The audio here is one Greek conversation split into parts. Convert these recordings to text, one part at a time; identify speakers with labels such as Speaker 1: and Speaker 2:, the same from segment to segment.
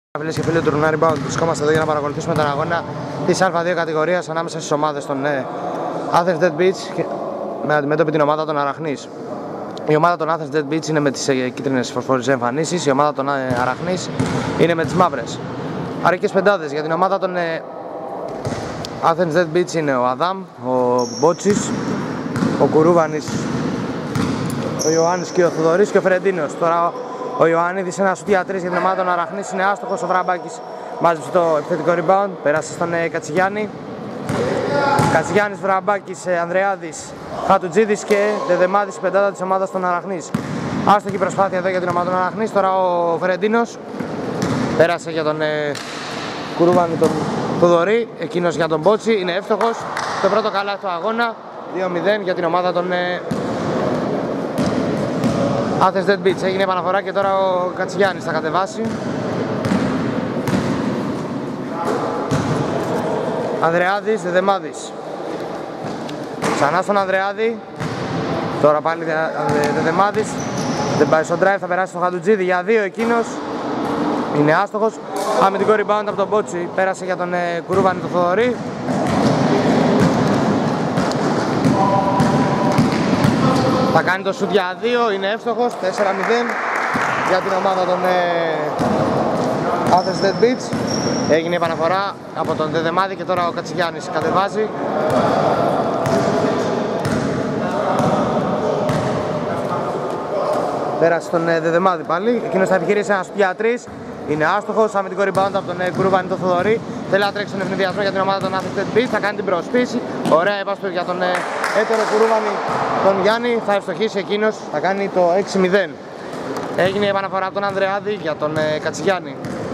Speaker 1: Φίλες και φίλοι του Run Rebound, βρισκόμαστε εδώ για να παρακολουθήσουμε τον αγώνα της Α2 κατηγορίας ανάμεσα στις ομάδες των Athens Dead Beats με αντιμέτωπη την ομάδα των Αραχνής. Η ομάδα των Athens Dead Beats είναι με τις κίτρινες φωσφορικές εμφανίσεις, η ομάδα των Αραχνής είναι με τις μαύρες. Αρκετές πεντάδες για την ομάδα των Athens Dead Beats είναι ο Αδάμ, ο Μπότσης, ο Κουρούβανης, ο Ιωάννης και ο Θοδωρής και ο Φερεντίνος. Τώρα ο Ιωάννιδης ένα σουτ για 3 για την ομάδα των Αραχνής, είναι άστοχος. Ο Βραμπάκης μάζεψε το επιθετικό rebound, πέρασε στον Κατσιγιάννη. Κατσιγιάννης, Βραμπάκης, Ανδρεάδης, Χατουτζίδης και Δεδεμάδης, η πεντάδα της ομάδας των Αραχνής. Άστοχη προσπάθεια εδώ για την ομάδα των Αραχνής. Τώρα ο Φερεντίνος πέρασε για τον Κουρούβανη, τον Θοδωρή, εκείνος για τον Μπότσι, είναι εύστοχος. Το πρώτο καλάθι του αγώνα, 2-0 για την ομάδα των Athens Dead Beats. Έγινε επαναφορά και τώρα ο Κατσιγιάννης θα κατεβάσει. Ανδρεάδης, Δεδεμάδης. Ξανά στον Ανδρεάδη. Τώρα πάλι Δεδεμάδης. Δεν πάει στο drive, θα περάσει στον Χατουτζίδη για 2 εκείνος. Είναι άστοχος. Αμυντικό rebound από τον Μπότσι. Πέρασε για τον Κουρούβανη, τον Θοδωρή. Θα κάνει το σουτ για 2, είναι εύστοχος, 4-0 για την ομάδα των Athens Dead Beats. Έγινε επαναφορά από τον Δεδεμάδη και τώρα ο Κατσιγιάννης κατεβάζει. Πέρασε τον Δεδεμάδη πάλι, εκείνος θα επιχειρήσει ένα σουτ για 3. Είναι άστοχος, αμυντικό rebound από τον Κουρούβανη, τον Θοδωρή. Θέλει να τρέξει τον ευνηδιασμό για την ομάδα των Athens Dead Beats. Θα κάνει την προσπίση. Ωραία επάσπη για τον έτερο Κουρούβανη, τον Γιάννη. Θα ευστοχίσει εκείνος, θα κάνει το 6-0. Έγινε η επαναφορά από τον Ανδρεάδη για τον Κατσιγιάννη.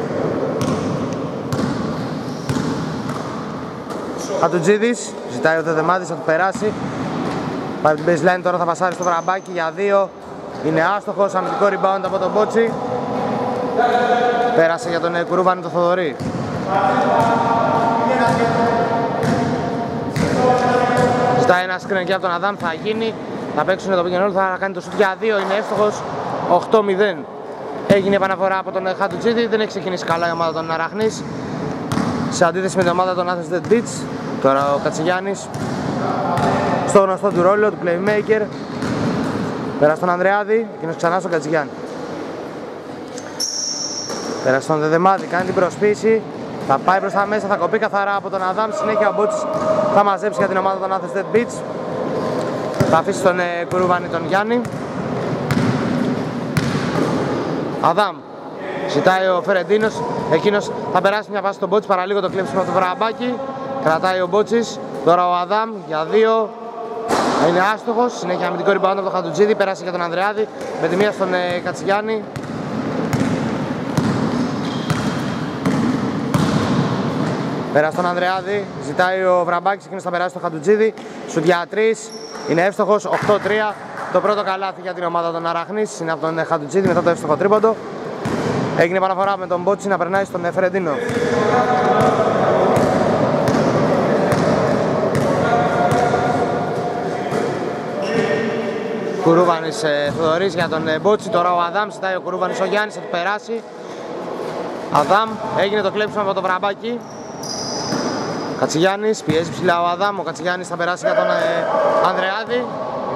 Speaker 1: Χατουτζίδης, ζητάει ο Δεδεμάδης, θα του περάσει. Πάει την baseline, τώρα θα πασάρει στο Βραμπάκι για 2. Είναι άστοχος, αμυντικό rebound από τον Μπότσι. Πέρασε για τον Κουρούβανη, τον Θοδωρή. Ζητάει ένα screen και από τον Αδάμ, θα γίνει. Θα παίξουν το pick and roll, θα κάνει το σουτ για 2, είναι εύστοχος. 8-0. Έγινε επαναφορά από τον Χατουτζίδη, δεν έχει ξεκινήσει καλά η ομάδα των Αραχνής. Σε αντίθεση με την ομάδα των Athens Dead Beats. Τώρα ο Κατσιγιάννης στο γνωστό του ρόλο, του playmaker. Πέρασε στον Ανδρεάδη, εκείνος ξανά στον Κατσιγιάννη. Πέρασε στον Δεδεμάδη, κάνει την προσποίηση. Θα πάει προς τα μέσα, θα κοπεί καθαρά από τον Αδάμ. Συνέχεια ο Μπότσης θα μαζέψει για την ομάδα των Athens Dead Beats. Θα αφήσει τον Κουρούβανη, τον Γιάννη. Αδάμ, ζητάει ο Φερεντίνος, εκείνος θα περάσει μια πάση στον Μπότσι, παραλίγο το κλέψιμο του Βραμπάκη. Κρατάει ο Μπότσης, τώρα ο Αδάμ για 2. Είναι άστοχος, συνέχεια αμυντικό rebound από τον Χατουτζίδη, πέρασε για τον Ανδρεάδη με τη μία στον Κατσιγιάννη. Πέρασε στον Ανδρεάδη, ζητάει ο Βραμπάκης, εκείνος θα περάσει στο Χατουτζίδη. Σουτ για 3, είναι εύστοχος, 8-3. Το πρώτο καλάθι για την ομάδα των Αραχνής είναι από τον Χατουτζίδη μετά το εύστοχο τρίποντο. Έγινε επαναφορά με τον Μπότσι να περνάει στον Φερεντίνο. Κουρούβανης, Θοδωρής για τον Μπότσι, τώρα ο Αδάμ, ζητάει ο Κουρούβανης, ο Γιάννης θα του περάσει. Αδάμ, έγινε το κλέψιμο από το Βραμπάκι. Κατσιγιάννης, πιέζει ψηλά ο Αδάμ, ο Κατσιγιάννης θα περάσει για τον Ανδρεάδη.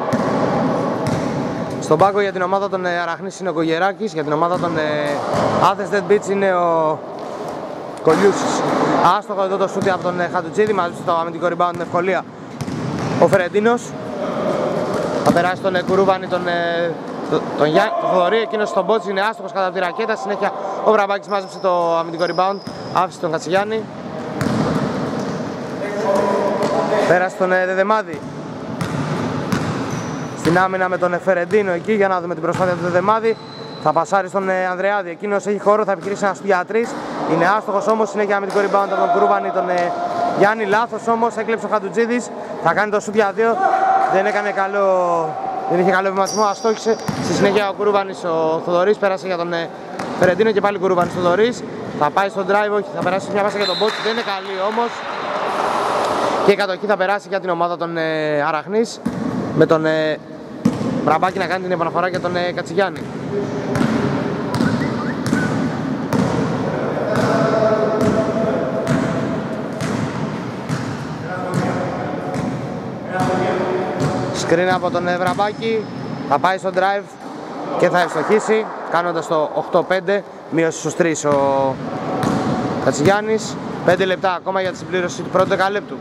Speaker 1: Στον πάγκο για την ομάδα των Αραχνής είναι ο Κογεράκης, για την ομάδα των Athens Dead Beats είναι ο Κολιούσης. Άστοχο εδώ το σούτι από τον Χατουτζίδη, μαζί στο αμυντικό rebound με ευκολία ο Φερεντίνος. Θα περάσει τον Κουρούβανη, τον Θοδωρή, εκείνος στον Μπότσι, είναι άστοχος κατά τη ρακέτα. Συνέχεια ο Βραμπάκης μάζεψε το αμυντικό rebound, άφησε τον Κατσιγιάννη. Πέρασε τον Δεδεμάδη στην άμυνα με τον Φερεντίνο εκεί, για να δούμε την προσπάθεια του Δεδεμάδη. Θα πασάρει στον Ανδρεάδη, εκείνος έχει χώρο, θα επιχειρήσει ένα σουτ για 3. Είναι άστοχος όμως, συνέχεια αμυντικό rebound από τον Κουρούβανη, τον Γιάννη. Λάθος όμως, έκλεψε ο Χατουτζίδης, θα κάνει το σουτ για 2. Δεν είχε καλό βηματισμό, αστόχησε. Στη συνέχεια ο Κουρούβανης, ο Θοδωρής, πέρασε για τον Φερεντίνο και πάλι Κουρούβανης Θοδωρής. Θα πάει στο drive, όχι, θα περάσει μια πάσα για τον Μπότσι, δεν είναι καλή όμως. Και η κατοχή θα περάσει για την ομάδα των Αραχνής με τον Βραμπάκη να κάνει την επαναφορά για τον Κατσιγιάννη. Screen από τον Βραμπάκη, θα πάει στο drive και θα ευστοχίσει κάνοντας το 8-5, μείωση στους 3 ο Κατσιγιάννης. 5 λεπτά ακόμα για τη συμπλήρωση του πρώτου δεκαλέπτου.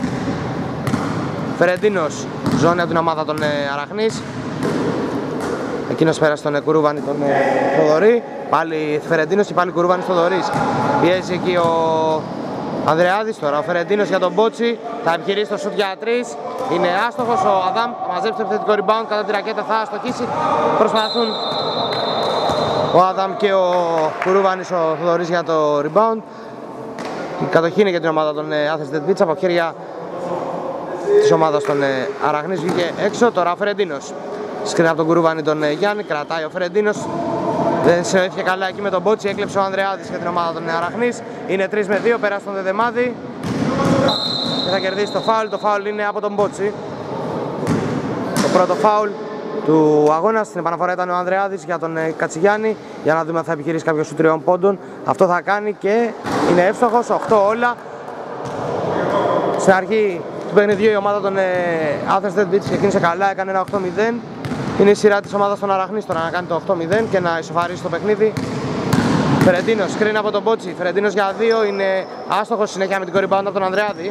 Speaker 1: Φερεντίνος, ζώνη από την ομάδα των Αραχνής. Εκείνος πέρασε τον Κουρούβανη, τον Θοδωρή. Πάλι Φερεντίνος και πάλι Κουρούβανης Θοδωρής. Πιέζει εκεί ο Ανδρεάδης. Τώρα ο Φερεντίνος για τον Μπότσι. Θα επιχειρήσει το σουτ για 3. Είναι άστοχος. Ο Αδάμ θα μαζέψει το επιθετικό rebound. Κατά τη ρακέτα θα αστοχίσει. Προσπαθούν ο Αδάμ και ο Κουρούβανης ο Θοδωρής για το rebound. Η κατοχή είναι για την ομάδα των Athens Dead Beats από χέρια της ομάδας των Αραχνής. Βγήκε έξω. Τώρα ο Φερεντίνος. Σκριν από τον Κουρούβανη τον Γιάννη. Κρατάει ο Φερεντίνος. Δεν συνεχίστηκε καλά εκεί με τον Μπότσι. Έκλεψε ο Ανδρεάδης για την ομάδα των Αραχνής. Είναι 3 με 2. Περάσει τον Δεδεμάδη. Και θα κερδίσει το φάουλ. Το φάουλ είναι από τον Μπότσι. Το πρώτο φάουλ του αγώνα. Στην επαναφορά ήταν ο Ανδρεάδης για τον Κατσιγιάννη. Για να δούμε αν θα επιχειρήσει κάποιο σου 3 πόντων. Αυτό θα κάνει και είναι εύστοχος. 8 όλα. Στην αρχή του παιχνιδιού η ομάδα των Athens Dead Beats ξεκίνησε καλά. Έκανε ένα 8-0. Είναι η σειρά της ομάδας των Αραχνής τώρα να κάνει το 8-0 και να ισοφαρίσει το παιχνίδι. Φερεντίνος, σκριν από τον Μπότσι. Φερεντίνος για 2, είναι άστοχος συνέχεια με την rebound από τον Ανδρεάδη.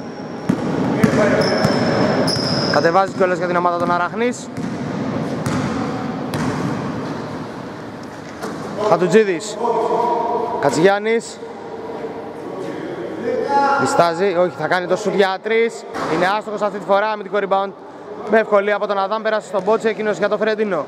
Speaker 1: Κατεβάζει κιόλας για την ομάδα των Αραχνής. Χατουτζίδης, Κατσιγιάννης. Διστάζει, όχι, θα κάνει το σουτ για 3. Είναι άστοχος αυτή τη φορά με την rebound. Με ευκολία από τον Αδάμ πέρασε στον Μπότσι, εκείνος για το Φερεντίνο.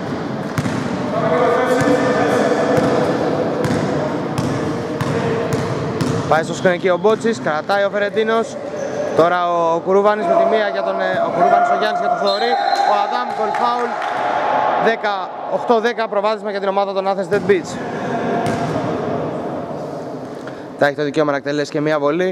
Speaker 1: Πάει στο σκριν εκεί ο Μπότσις, κρατάει ο Φερεντίνος. Τώρα ο Κουρούβανης με τη μία για τον ο Κουρούβανης ο Γιάννης για τον Θοδωρή. Ο Αδάμ γκολ φάουλ. 8-10 προβάδισμα για την ομάδα των Athens Dead Beats. Θα έχει το δικαίωμα να εκτελέσει και μία βολή.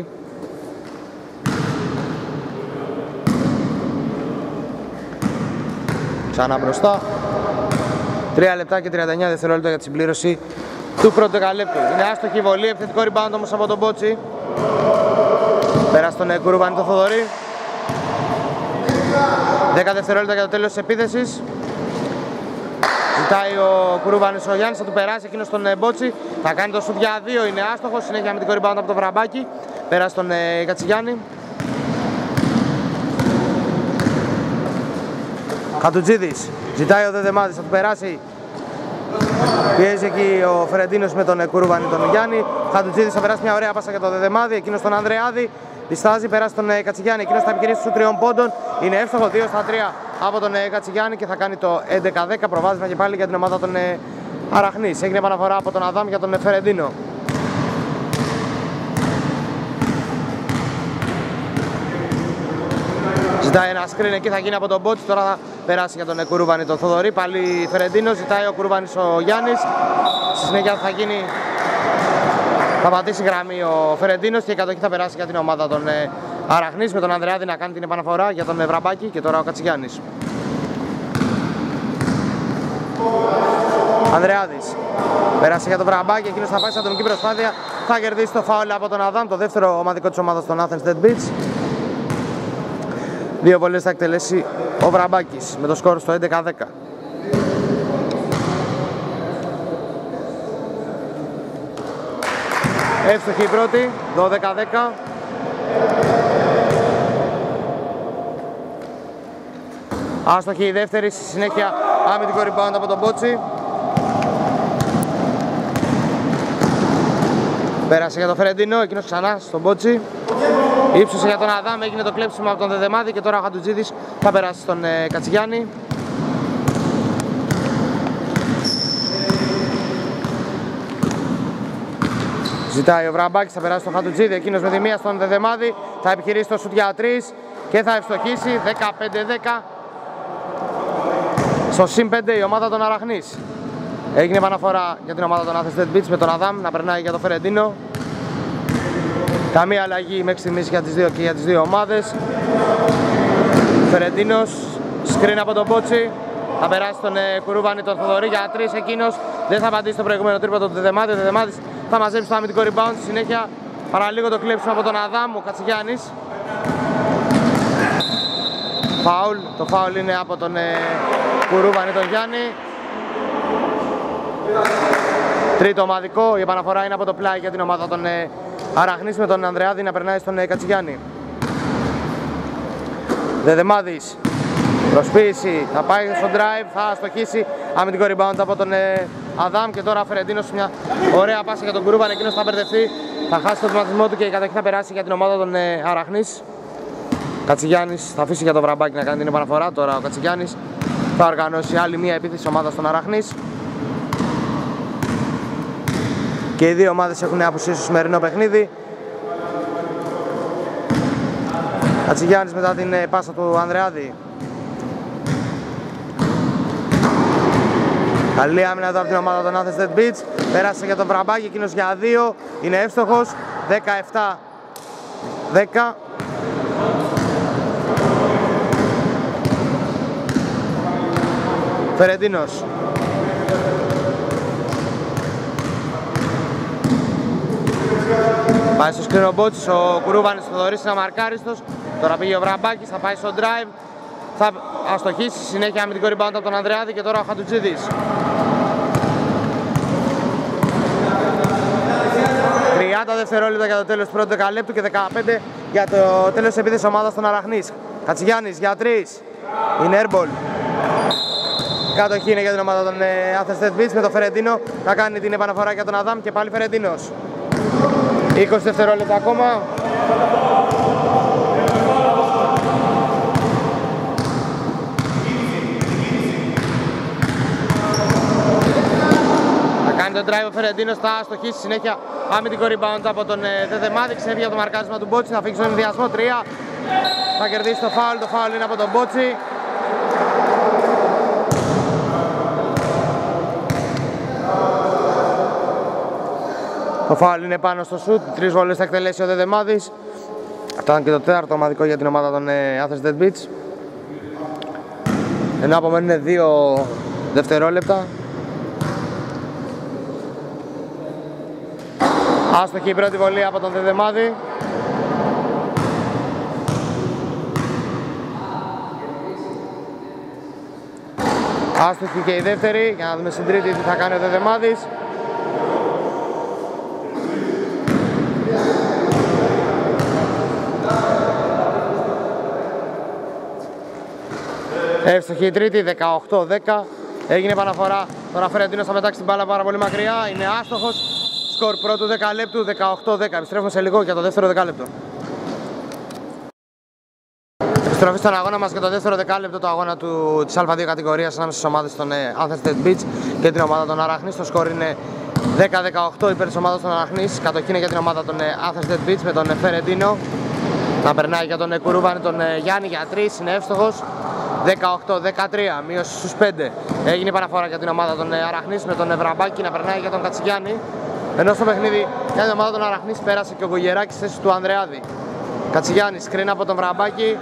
Speaker 1: Ξανά μπροστά. 3 λεπτά και 39 δευτερόλεπτα για τη συμπλήρωση του πρώτου δεκαλέπτου. Είναι άστοχη η βολή, επιθετικό rebound όμως από τον Μπότσι. Πέρασε τον Κουρούβανη το Θοδωρή. 10 δευτερόλεπτα για το τέλος της επίθεσης. Ζητάει ο Κουρούβανης ο Γιάννης, θα του περάσει εκείνος τον Μπότσι. Θα κάνει το σουτ για 2, είναι άστοχος. Συνέχεια με την rebound από τον Βραμπάκη. Πέρασε τον Κατσιγιάννη. Χατουτζίδης, ζητάει ο Δεδεμάδης, θα του περάσει. Πιέζει εκεί ο Φερεντίνος με τον Κουρούβανη τον Γιάννη. Χατουτζίδης θα περάσει μια ωραία πάσα για τον Δεδεμάδη, εκείνος τον Ανδρεάδη. Διστάζει, περάσει τον Κατσιγιάννη, εκείνος θα επιχειρήσει στους 3 πόντων. Είναι εύστοχο, 2 στα 3 από τον Κατσιγιάννη και θα κάνει το 11-10 προβάδισμα και πάλι για την ομάδα των Αραχνής. Έγινε επαναφορά από τον Αδάμ για τον Φερεντίνο. Ζητάει ένα screen εκεί, θα γίνει από τον Μπότσι. Τώρα θα περάσει για τον Κουρούβανη τον Θοδωρή. Πάλι Φερεντίνο, ζητάει ο Κουρούβανης ο Γιάννης. Στη συνέχεια θα πατήσει γραμμή ο Φερεντίνος και η κατοχή θα περάσει για την ομάδα των Αραχνής με τον Ανδρεάδη να κάνει την επαναφορά για τον Βραμπάκη και τώρα ο Κατσιγιάννης. Ανδρεάδης πέρασε για τον Βραμπάκη, εκείνος θα πάει σε ατομική προσπάθεια. Θα κερδίσει το φάουλ από τον Αδάμ, το δεύτερο ομαδικό της ομάδας των Athens Dead Beats. 2 βολές θα εκτελέσει ο Βραμπάκης με το σκορ στο 11-10. Εύστοχη η πρώτη, 12-10. Άστοχη η δεύτερη, στη συνέχεια άμυντικο rebound από τον Μπότσι. Πέρασε για τον Φερεντίνο, εκείνος ξανά στον Μπότσι. Ήψωσε για τον Αδάμ, έγινε το κλέψιμο από τον Δεδεμάδη και τώρα ο Χατουτζίδης θα περάσει στον Κατσιγιάννη. Ζητάει ο Βραμπάκης, θα περάσει τον Χατουτζίδη, εκείνος με τη μία στον Δεδεμάδη. Θα επιχειρήσει το σουτ για 3 και θα ευστοχίσει 15-10. Στο συν 5 η ομάδα των Αραχνής. Έγινε επαναφορά για την ομάδα των Athens Dead Beats με τον Αδάμ να περνάει για τον Φερεντίνο. Καμία αλλαγή μέχρι στιγμής για τις δύο και για τις δύο ομάδες. Φερεντίνος, screen από τον Μπότσι. Θα περάσει τον Κουρούβανη τον Θοδωρή για 3, εκείνος δεν θα απαντήσει το προηγούμενο τρίποντο του Δεδεμάδη. Ο Δεδεμάδης θα μαζέψει το αμυντικό rebound, στη συνέχεια παραλίγο το κλέψιμο από τον Αδάμ, ο Κατσιγιάννης. φάουλ. Το φάουλ είναι από τον Κουρούβανη τον Γιάννη. Τρίτο ομαδικό, η επαναφορά είναι από το πλάι για την ομάδα των Αραχνής με τον Ανδρεάδη να περνάει στον Κατσιγιάννη. Δεδεμάδης, προσποίηση, θα πάει στο drive, θα αστοχίσει αμυντικό rebound από τον Αδάμ και τώρα Φερεντίνος μια ωραία πάσα για τον Κουρούβαν, εκείνος θα μπερδευτεί, θα χάσει το βηματισμό του και η κατοχή θα περάσει για την ομάδα των Αραχνής. Κατσιγιάννης θα αφήσει για το Βραμπάκι να κάνει την επαναφορά, τώρα ο Κατσιγιάννης θα οργανώσει άλλη μια επίθεση ομάδας των Αραχνής. Και οι δύο ομάδες έχουν απουσίες στο σημερινό παιχνίδι. Κατσιγιάννης μετά την πάσα του Ανδρεάδη. Καλή άμυνα εδώ από την ομάδα των Athens Dead Beats. Πέρασε για τον Βραμπάκη, εκείνος για 2. Είναι εύστοχος. 17-10. Φερεντίνος. Πάει στο σκρίνο Μπότσης, ο Κουρούβανης το Θοδωρής είναι αμαρκάριστος. Τώρα πήγε ο Βραμπάκης, θα πάει στο drive. Θα αστοχίσει, συνέχεια αμυντικό rebound από τον Ανδρεάδη και τώρα ο Χατουτζίδης. 30 δευτερόλεπτα για το τέλος του πρώτου δεκαλέπτου και 15 για το τέλος της επίθεσης ομάδας των Αραχνής. Κατσιγιάννης για 3. Είναι airball. Κατοχή είναι για την ομάδα των Athens Dead Beats με το Φερεντίνο να κάνει την επαναφορά για τον Αδάμ και πάλι Φερεντίνος. 20 δευτερόλεπτα ακόμα. Θα κάνει τον drive ο Φερεντίνος, θα αστοχίσει συνέχεια αμυντικό rebound από τον Δεδεμάδη. Ξέφυγε από το μαρκάρισμα του Μπότσι, θα φύγει στον ενδιασμό 3. Θα κερδίσει το φάουλ είναι από τον Μπότσι. Το φάουλ είναι πάνω στο σουτ, 3 βολές θα εκτελέσει ο Δεδεμάδης. Αυτό ήταν και το τέταρτο ομαδικό για την ομάδα των Athens Dead Beats. Ενώ απομένουν 2 δευτερόλεπτα. Άστοχη η πρώτη βολή από τον Δεδεμάδη. Άστοχη και η δεύτερη, για να δούμε στην τρίτη τι θα κάνει ο Δεδεμάδης. Εύστοχη η τρίτη, 18-10. Έγινε επαναφορά. Τώρα Φερεντίνος θα μετάξει την μπάλα πάρα πολύ μακριά. Είναι άστοχος. Σκορ πρώτου δεκαλέπτου, 18-10. Επιστρέφουμε σε λίγο για το δεύτερο δεκάλεπτο. Επιστροφή στον αγώνα μας για το δεύτερο δεκάλεπτο, το αγώνα της Α2 κατηγορίας ανάμεσα στις ομάδες των Athens Dead Beats και την ομάδα των Αραχνής. Το σκορ είναι 10-18 υπέρ της ομάδας των Αραχνής. Κατοχή είναι για την ομάδα των Athens Dead Beats με τον Φερεντίνο να περνάει για τον Κουρούβανη τον Γιάννη για 3. Είναι εύστοχος. 18-13, μείωση στους 5. Έγινε παραφορά για την ομάδα των Αραχνής με τον Βραμπάκη να περνάει για τον Κατσιγιάννη. Ενώ στο παιχνίδι για την ομάδα των Αραχνής πέρασε και ο Γογεράκης στη θέση του Ανδρεάδη. Κατσιγιάννης σκριν από τον Βραμπάκη.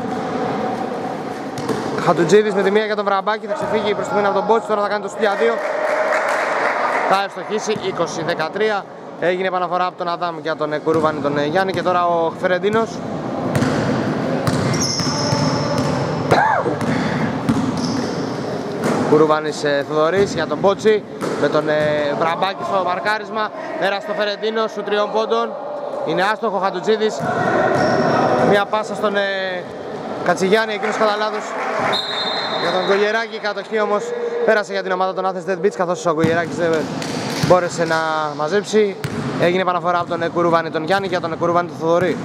Speaker 1: Χατουτζίδης με τη μία για τον Βραμπάκη, θα ξεφύγει προς τη μήνα από τον Μπότσι, τώρα θα κάνει το στυλ 2. Θα ευστοχίσει 20-13. Έγινε επαναφορά από τον Αδάμ για τον Κουρούβανη τον Γιάννη και τώρα ο Φερεντίνος. Κουρούβανης Θοδωρής για τον Μπότσι με τον Βραμπάκη στο μαρκάρισμα. Πέρασε στο Φερεντίνο, σου 3 πόντων. Είναι άστοχο ο Χατουτζίδης. Μια πάσα στον Κατσιγιάννη, εκείνος κατά λάθος για τον Κογεράκη. Κατοχή όμως πέρασε για την ομάδα των Athens Dead Beats, καθώς ο Κογεράκης δεν μπόρεσε να μαζέψει. Έγινε επαναφορά από τον Κουρούβανη τον Γιάννη για τον Κουρούβανη τον Θοδωρή.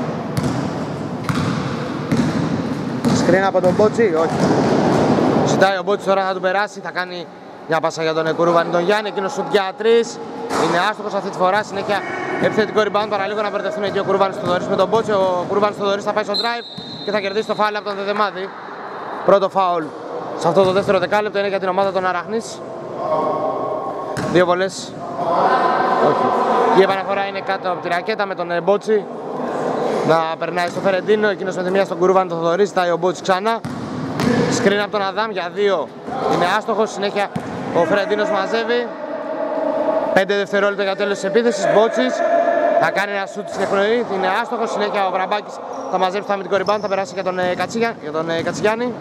Speaker 1: Σκριν από τον Μπότσι, όχι. Ζητάει ο Μπότσης, τώρα θα του περάσει, θα κάνει μια πάσα για τον Κουρούβανη τον Γιάννη, εκείνος σουτ για 3. Είναι άστοχος αυτή τη φορά, συνέχεια επιθετικό rebound, παραλίγο να μπερδευτούν εκεί ο Κουρούβανης Θοδωρής με τον Μπότσι. Ο Κουρούβανης Θοδωρής θα πάει στο drive και θα κερδίσει το φάουλ από τον Δεδεμάδη. Πρώτο φάουλ σε αυτό το δεύτερο δεκάλεπτο είναι για την ομάδα των Αραχνής. 2 βολές. Όχι. Η επαναφορά είναι κάτω από τη ρακέτα με τον Μπότσι να περνάει στο Φερεντίνο, εκείνος με τη μία στον Κουρούβανη τον Θοδωρή, ζητάει ο Μπότσι ξανά. Σκριν από τον Αδάμ για 2. Είναι άστοχος, συνέχεια ο Φερεντίνος μαζεύει. 5 δευτερόλεπτα για τέλος της επίθεσης. Μπότσης θα κάνει ένα σουτ στην εκπνοή, είναι άστοχος, συνέχεια ο Βραμπάκης θα μαζέψει το αμυντικό rebound, θα περάσει για τον Κατσιγιάννη.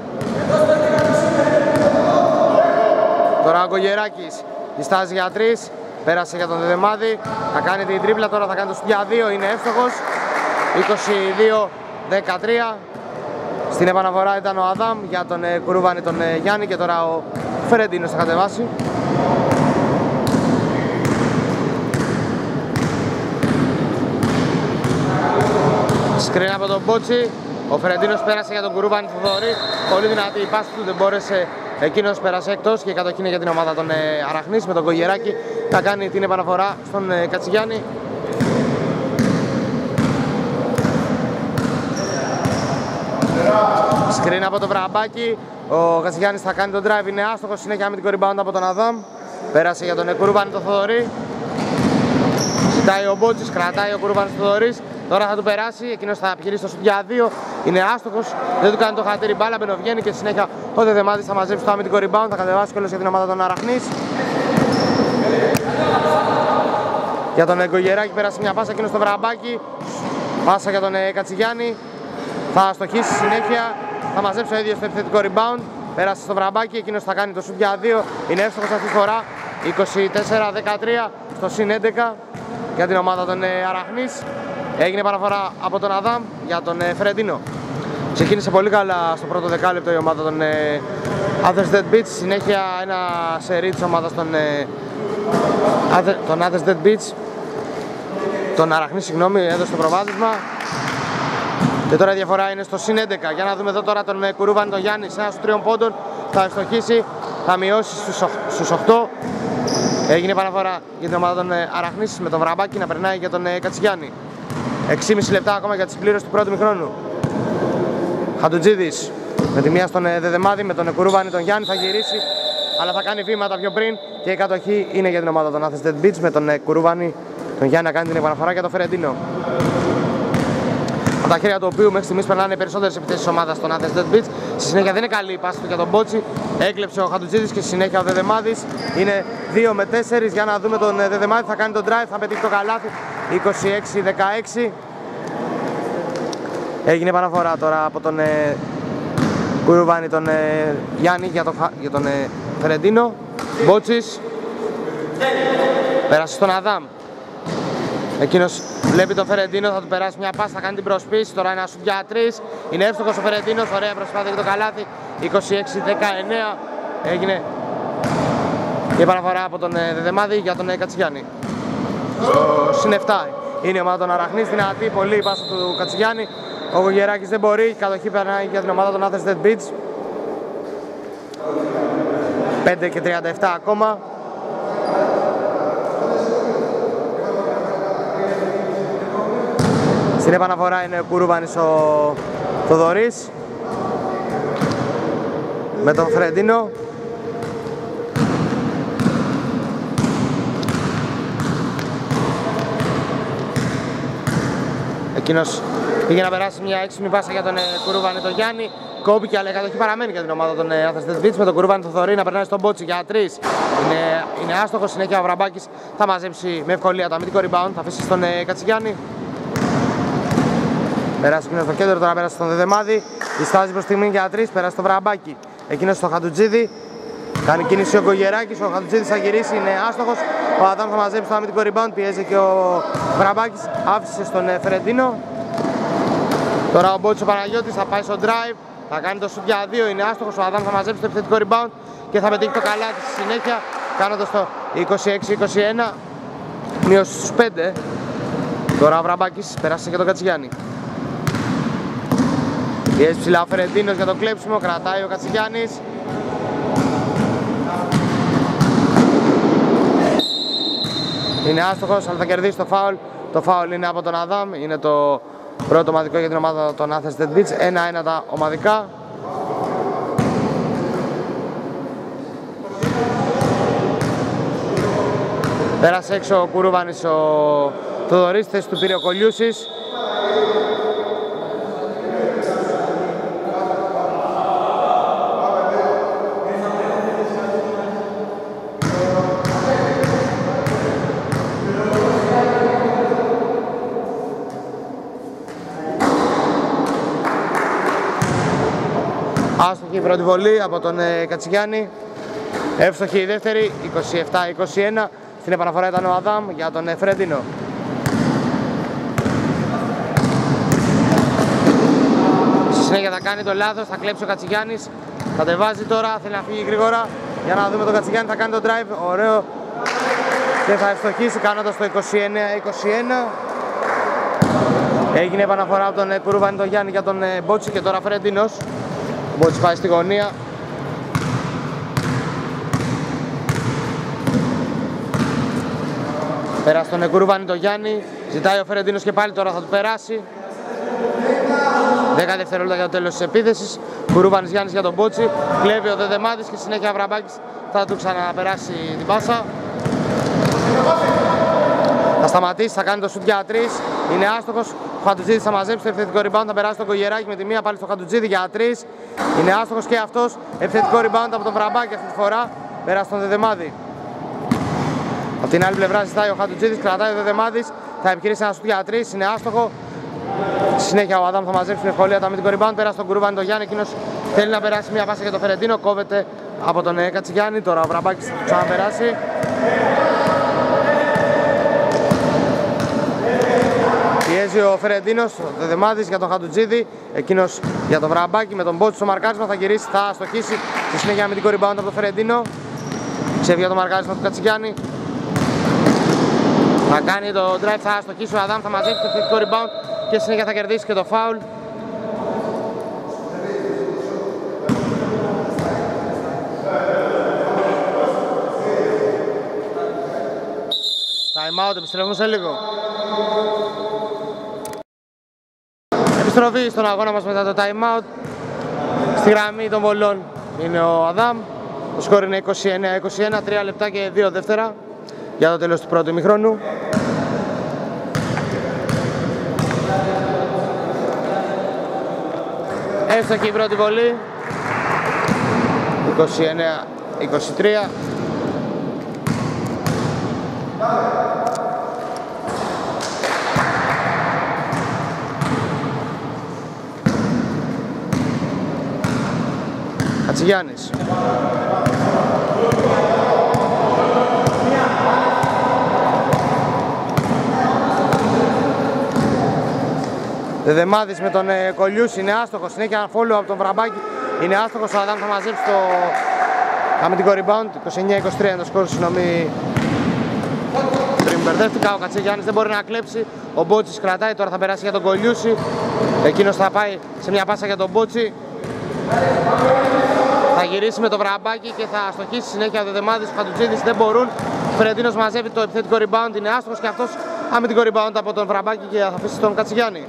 Speaker 1: Τώρα ο Γκογεράκης διστάζει για 3, πέρασε για τον Δεδεμάδη, θα κάνει την τρίπλα, τώρα θα κάνει το για 2, είναι εύστοχος. 22-13. Στην επαναφορά ήταν ο Αδάμ για τον Κουρούβανη τον Γιάννη και τώρα ο Φερεντίνος θα κατεβάσει. Σκριν από τον Μπότσι, ο Φερεντίνος πέρασε για τον Κουρούβανη Θοδωρή, πολύ δυνατή η πάση του, δεν μπόρεσε, εκείνος πέρασε εκτός και η κατοχή είναι για την ομάδα των Αραχνής με τον Κογεράκη, θα κάνει την επαναφορά στον Κατσιγιάννη. Σκριν από το Βραμπάκι, ο Κατσιγιάννης θα κάνει τον drive, είναι άστοχος, συνέχεια με την rebound από τον Αδάμ, πέρασε για τον Κουρούβανη τον Θοδωρή, ζητάει ο Μπότσης, κρατάει ο Κουρούβανης Θοδωρής. Τώρα θα του περάσει, εκείνος θα επιχειρήσει το σουτ για 2, είναι άστοχος, δεν του κάνει το χατήρι μπάλα, μπαινοβγαίνει και συνέχεια ο Δεδεμάδης θα μαζέψει το αμυντικό rebound, θα κατεβάσει κιόλας για την ομάδα των Αραχνής. Για τον Γκογεράκη πέρασε μια πάσα, εκείνος στο Βραμπάκι, πάσα για τον Κατσιγιάννη, θα στοχίσει συνέχεια, θα μαζέψει ο ίδιος το επιθετικό rebound, πέρασε στο Βραμπάκι, εκείνος θα κάνει το σουτ για 2, είναι εύστοχος αυτή τη φορά, 24-13 στο συν 11 για την ομάδα των Αραχνής. Έγινε παραφορά από τον Αδάμ για τον Φερεντίνο. Ξεκίνησε πολύ καλά στο πρώτο δεκάλεπτο η ομάδα των Athens Dead Beats. Συνέχεια ένα σερί της ομάδας των Athens Dead Beats. Τον Αραχνή, συγγνώμη, έδωσε το προβάδισμα. Και τώρα η διαφορά είναι στο συν 11. Για να δούμε εδώ τώρα τον Κουρούβανη τον Γιάννη σε ένα στους 3 πόντων. Θα ευστοχίσει, θα μειώσει στους 8. Έγινε παραφορά για την ομάδα των Αραχνής με τον Βραμπάκη να περνάει για τον Κατσιγιάννη. 6,5 λεπτά ακόμα για τη συμπλήρωση του πρώτου μηχρόνου. Χαντουτζίδης με τη μία στον Δεδεμάδη, με τον Κουρούβανη τον Γιάννη θα γυρίσει, αλλά θα κάνει βήματα πιο πριν και η κατοχή είναι για την ομάδα των Athens Dead Beats με τον Κουρούβανη τον Γιάννη να κάνει την επαναφορά για τον Φερεντίνο. Από τα χέρια του οποίου μέχρι στιγμής περνάνε περισσότερες επιθέσεις της ομάδας των Athens Dead Beats. Στη συνέχεια δεν είναι καλή η πάση του για τον Μπότσι. Έκλεψε ο Χαντουτζίδης και στη συνέχεια ο Δεδεμάδης. Είναι 2 με 4. Για να δούμε τον Δεδεμάδη, θα κάνει τον drive, θα πετύχει το καλάθι. 26-16. Έγινε επαναφορά τώρα από τον Κουρούβανη τον Γιάννη για τον Φερεντίνο. Μπότσης πέρασε στον Αδάμ. Εκείνος βλέπει τον Φερεντίνο, θα του περάσει μια πάση, θα κάνει την προσπίση. Τώρα ένα σουτ για 3. Είναι εύστοχος ο Φερεντίνος, ωραία προσπάθεια για το καλάθι. 26-19. Έγινε η επαναφορά από τον Δεδεμάδη για τον Κατσιγιάννη. Στο συν 7 είναι η ομάδα των Αραχνής, δυνατή πολύ η πάσα του Κατσιγιάννη. Ο Γογεράκης δεν μπορεί, η κατοχή περνάει για την ομάδα των Athens Dead Beats. 5 και 37 ακόμα. Στην επαναφορά είναι ο Κουρούβανης ο Θοδωρής με τον Φρεντίνο. Εκείνος πήγε να περάσει μια έξυπνη πάσα για τον Κουρούβανη τον Γιάννη. Κόπηκε, αλλά η κατοχή παραμένει για την ομάδα των Athens Dead Beats με τον Κουρούβανη τον Θοδωρή να περνάει στον Μπότσι για 3. Είναι άστοχος, συνέχεια ο Βραμπάκης θα μαζέψει με ευκολία το αμυντικό rebound, θα αφήσει στον Κατσιγιάννη. Περάσει εκείνος στο κέντρο, τώρα πέρασε στον Δεδεμάδη. Διστάζει προς στιγμή για 3, πέρασε στο Βραμπάκι. Εκείνος στο Χαντουτζίδη. Κάνει κίνηση ο Γκογεράκης, ο Χαντουτζίδης θα γυρίσει, είναι άστοχος. Ο Αδάμ θα μαζέψει το αμυντικό rebound, πιέζει και ο Βραμπάκης. Άφησε στον Φερεντίνο. Τώρα ο Μπότσος ο Παναγιώτης θα πάει στο drive. Θα κάνει το σουτ για 2, είναι άστοχος. Ο Αδάμ θα μαζέψει το επιθετικό rebound και θα πετύχει το καλάθι στη συνέχεια. Κάνοντας το 26-21. Μείωση στους 5. Τώρα ο Βραμπάκης πέρασε και τον Κατσιγιάννη. Πιέζει ψηλά ο Φερεντίνος για το κλέψιμο, κρατάει ο Κατσιγιάννης. Είναι άστοχος, αλλά θα κερδίσει το φάουλ. Το φάουλ είναι από τον Αδάμ, είναι το πρώτο ομαδικό για την ομάδα των Athens Dead Beats. 1-1 τα ομαδικά. Πέρασε έξω ο Κουρούβανης ο Θοδωρής, θέση του πήρε ο Κολιούσης. Άστοχη η πρώτη βολή από τον Κατσιγιάννη. Εύστοχη η δεύτερη, 27-21. Στην επαναφορά ήταν ο Αδάμ για τον Φρεντίνο. Στη συνέχεια θα κάνει το λάθος, θα κλέψει ο Κατσιγιάννης. Κατεβάζει τώρα, θέλει να φύγει γρήγορα. Για να δούμε τον Κατσιγιάννη, θα κάνει το drive, ωραίο. Και θα ευστοχίσει κάνοντας το 29-21. Έγινε επαναφορά από τον Κουρούβανη τον Γιάννη για τον Μπότσι και τώρα Φρεντίνος. Ο Μπότσι πάει στη γωνία. Πέρασε τον Κουρούβανη τον Γιάννη. Ζητάει ο Φρεντίνος και πάλι τώρα θα του περάσει. 10 δευτερόλεπτα για το τέλος της επίθεσης. Κουρούβανης Γιάννης για τον Μπότσι. Κλέβει ο Δεδεμάδης και συνέχεια ο Βραμπάκης θα του ξαναπεράσει την πάσα. Θα σταματήσει, θα κάνει το σουτ για 3. Είναι άστοχος. Ο Χατουτζίδης θα μαζέψει το επιθετικό rebound. Θα περάσει τον Κογεράκη με τη μία πάλι στο Χατουτζίδη για 3. Είναι άστοχος και αυτός. Επιθετικό rebound από τον Βραμπάκη αυτή τη φορά. Πέρασε τον Δεδεμάδη. Από την άλλη πλευρά ζητάει ο Χατουτζίδης, κρατάει ο Δεδεμάδης. Θα επιχειρήσει ένα σουτ για 3. Είναι άστοχο. Στη συνέχεια ο Αδάμ θα μαζέψει με ευκολία το αμυντικό rebound. Πέρασε τον Κουρούβανη τον Γιάννη. Εκείνος θέλει να περάσει μια πάσα για τον Φερεντίνο. Κόβεται από τον Κατσιγιάννη. Τώρα ο Βραμπάκης θα ξαναπεράσει. Πιέζει ο Φερεντίνος, ο Δεδεμάδης για τον Χατουτζίδη. Εκείνος για τον Βραμπάκη με τον Μπότσι στο μαρκάρισμα. Θα γυρίσει, θα αστοχίσει. Στη συνέχεια αμυντικό rebound από τον Φερεντίνο. Ξέφυγε το μαρκάρισμα του Κατσιγιάννη. Θα κάνει το drive, θα αστοχίσει ο Αδάμ, θα μαζέψει το επιθετικό rebound και συνέχεια θα κερδίσει και το foul. Time out, επιστρέφουμε σε λίγο. Επιστροφή στον αγώνα μας μετά το time out. Στη γραμμή των βολών είναι ο Αδάμ. Το σκορ είναι 29-21, 3 λεπτά και 2 δεύτερα για το τέλος του πρώτου ημιχρόνου. Εύστοχη η πρώτη βολή. 29-23. Κατσιγιάννης. Δεδεμάδης με τον Κολιούς είναι άστοχος. Συνέχεια ένα follow από τον Βραμπάκη. Είναι άστοχος. Ο Αδάμ θα μαζέψει το αμυντικό rebound. 29-23 είναι το σκορ, συγγνώμη. Πριν μπερδεύτηκα, ο Κατσιγιάννης δεν μπορεί να κλέψει. Ο Μπότσις κρατάει, τώρα θα περάσει για τον Κολιούση. Εκείνος θα πάει σε μια πάσα για τον Μπότσι. Θα γυρίσει με το Βραμπάκι και θα αστοχίσει συνέχεια ο Δεδεμάδης, ο Χατουτζίδης δεν μπορούν. Ο Φερεντίνος μαζεύει το επιθετικό rebound, είναι άστοχος και αυτός αμυντικό rebound από τον Βραμπάκι και θα αφήσει τον Κατσιγιάννη.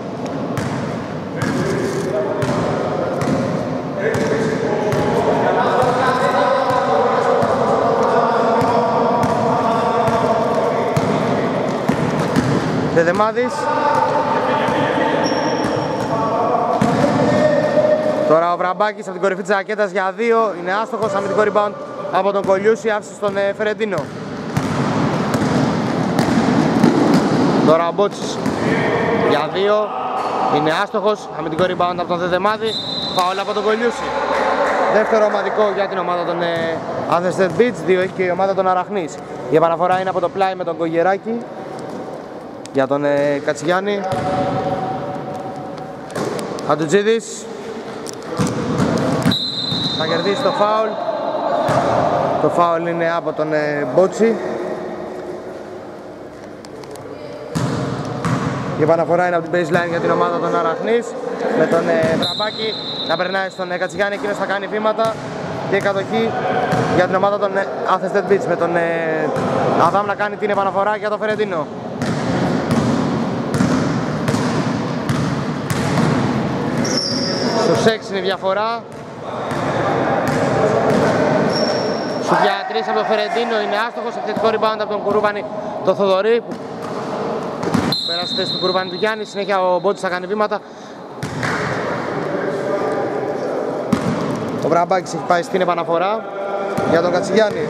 Speaker 1: Δεδεμάδης. Τώρα ο Βραμπάκης από την κορυφή της ρακέτας για 2, είναι άστοχος, αμυντικό rebound από τον Κολιούση, άφησε στον Φερεντίνο. Τώρα ο Μπότσις για 2, είναι άστοχος, αμυντικό rebound από τον Δεδεμάδη, φάουλ από τον Κολιούση. Δεύτερο ομαδικό για την ομάδα των Athens Dead Beats, 2 έχει και η ομάδα των Αραχνής. Η επαναφορά είναι από το πλάι με τον Κογεράκη για τον Κατσιγιάννη. Χατουτζίδης θα κερδίσει το φάουλ. Το φάουλ είναι από τον Μπότσι. Η επαναφορά είναι από την baseline για την ομάδα των Αραχνής με τον Βραμπάκη να περνάει στον Κατσιγιάννη. Εκείνος θα κάνει βήματα και κατοχή για την ομάδα των Athens Dead Beats με τον Αδάμ να κάνει την επαναφορά για τον Φερεντίνο. Στους 6 είναι η διαφορά. Σου για 3 από τον Φερεντίνο, είναι άστοχος, επιθετικό rebound από τον Κουρούβανη το Θοδωρή που πέρασε στη θέση του Κουρούβανη του Γιάννη. Συνέχεια ο Μπότσις θα κάνει βήματα. Ο Βραμπάκης έχει πάει στην επαναφορά για τον Κατσιγιάννη.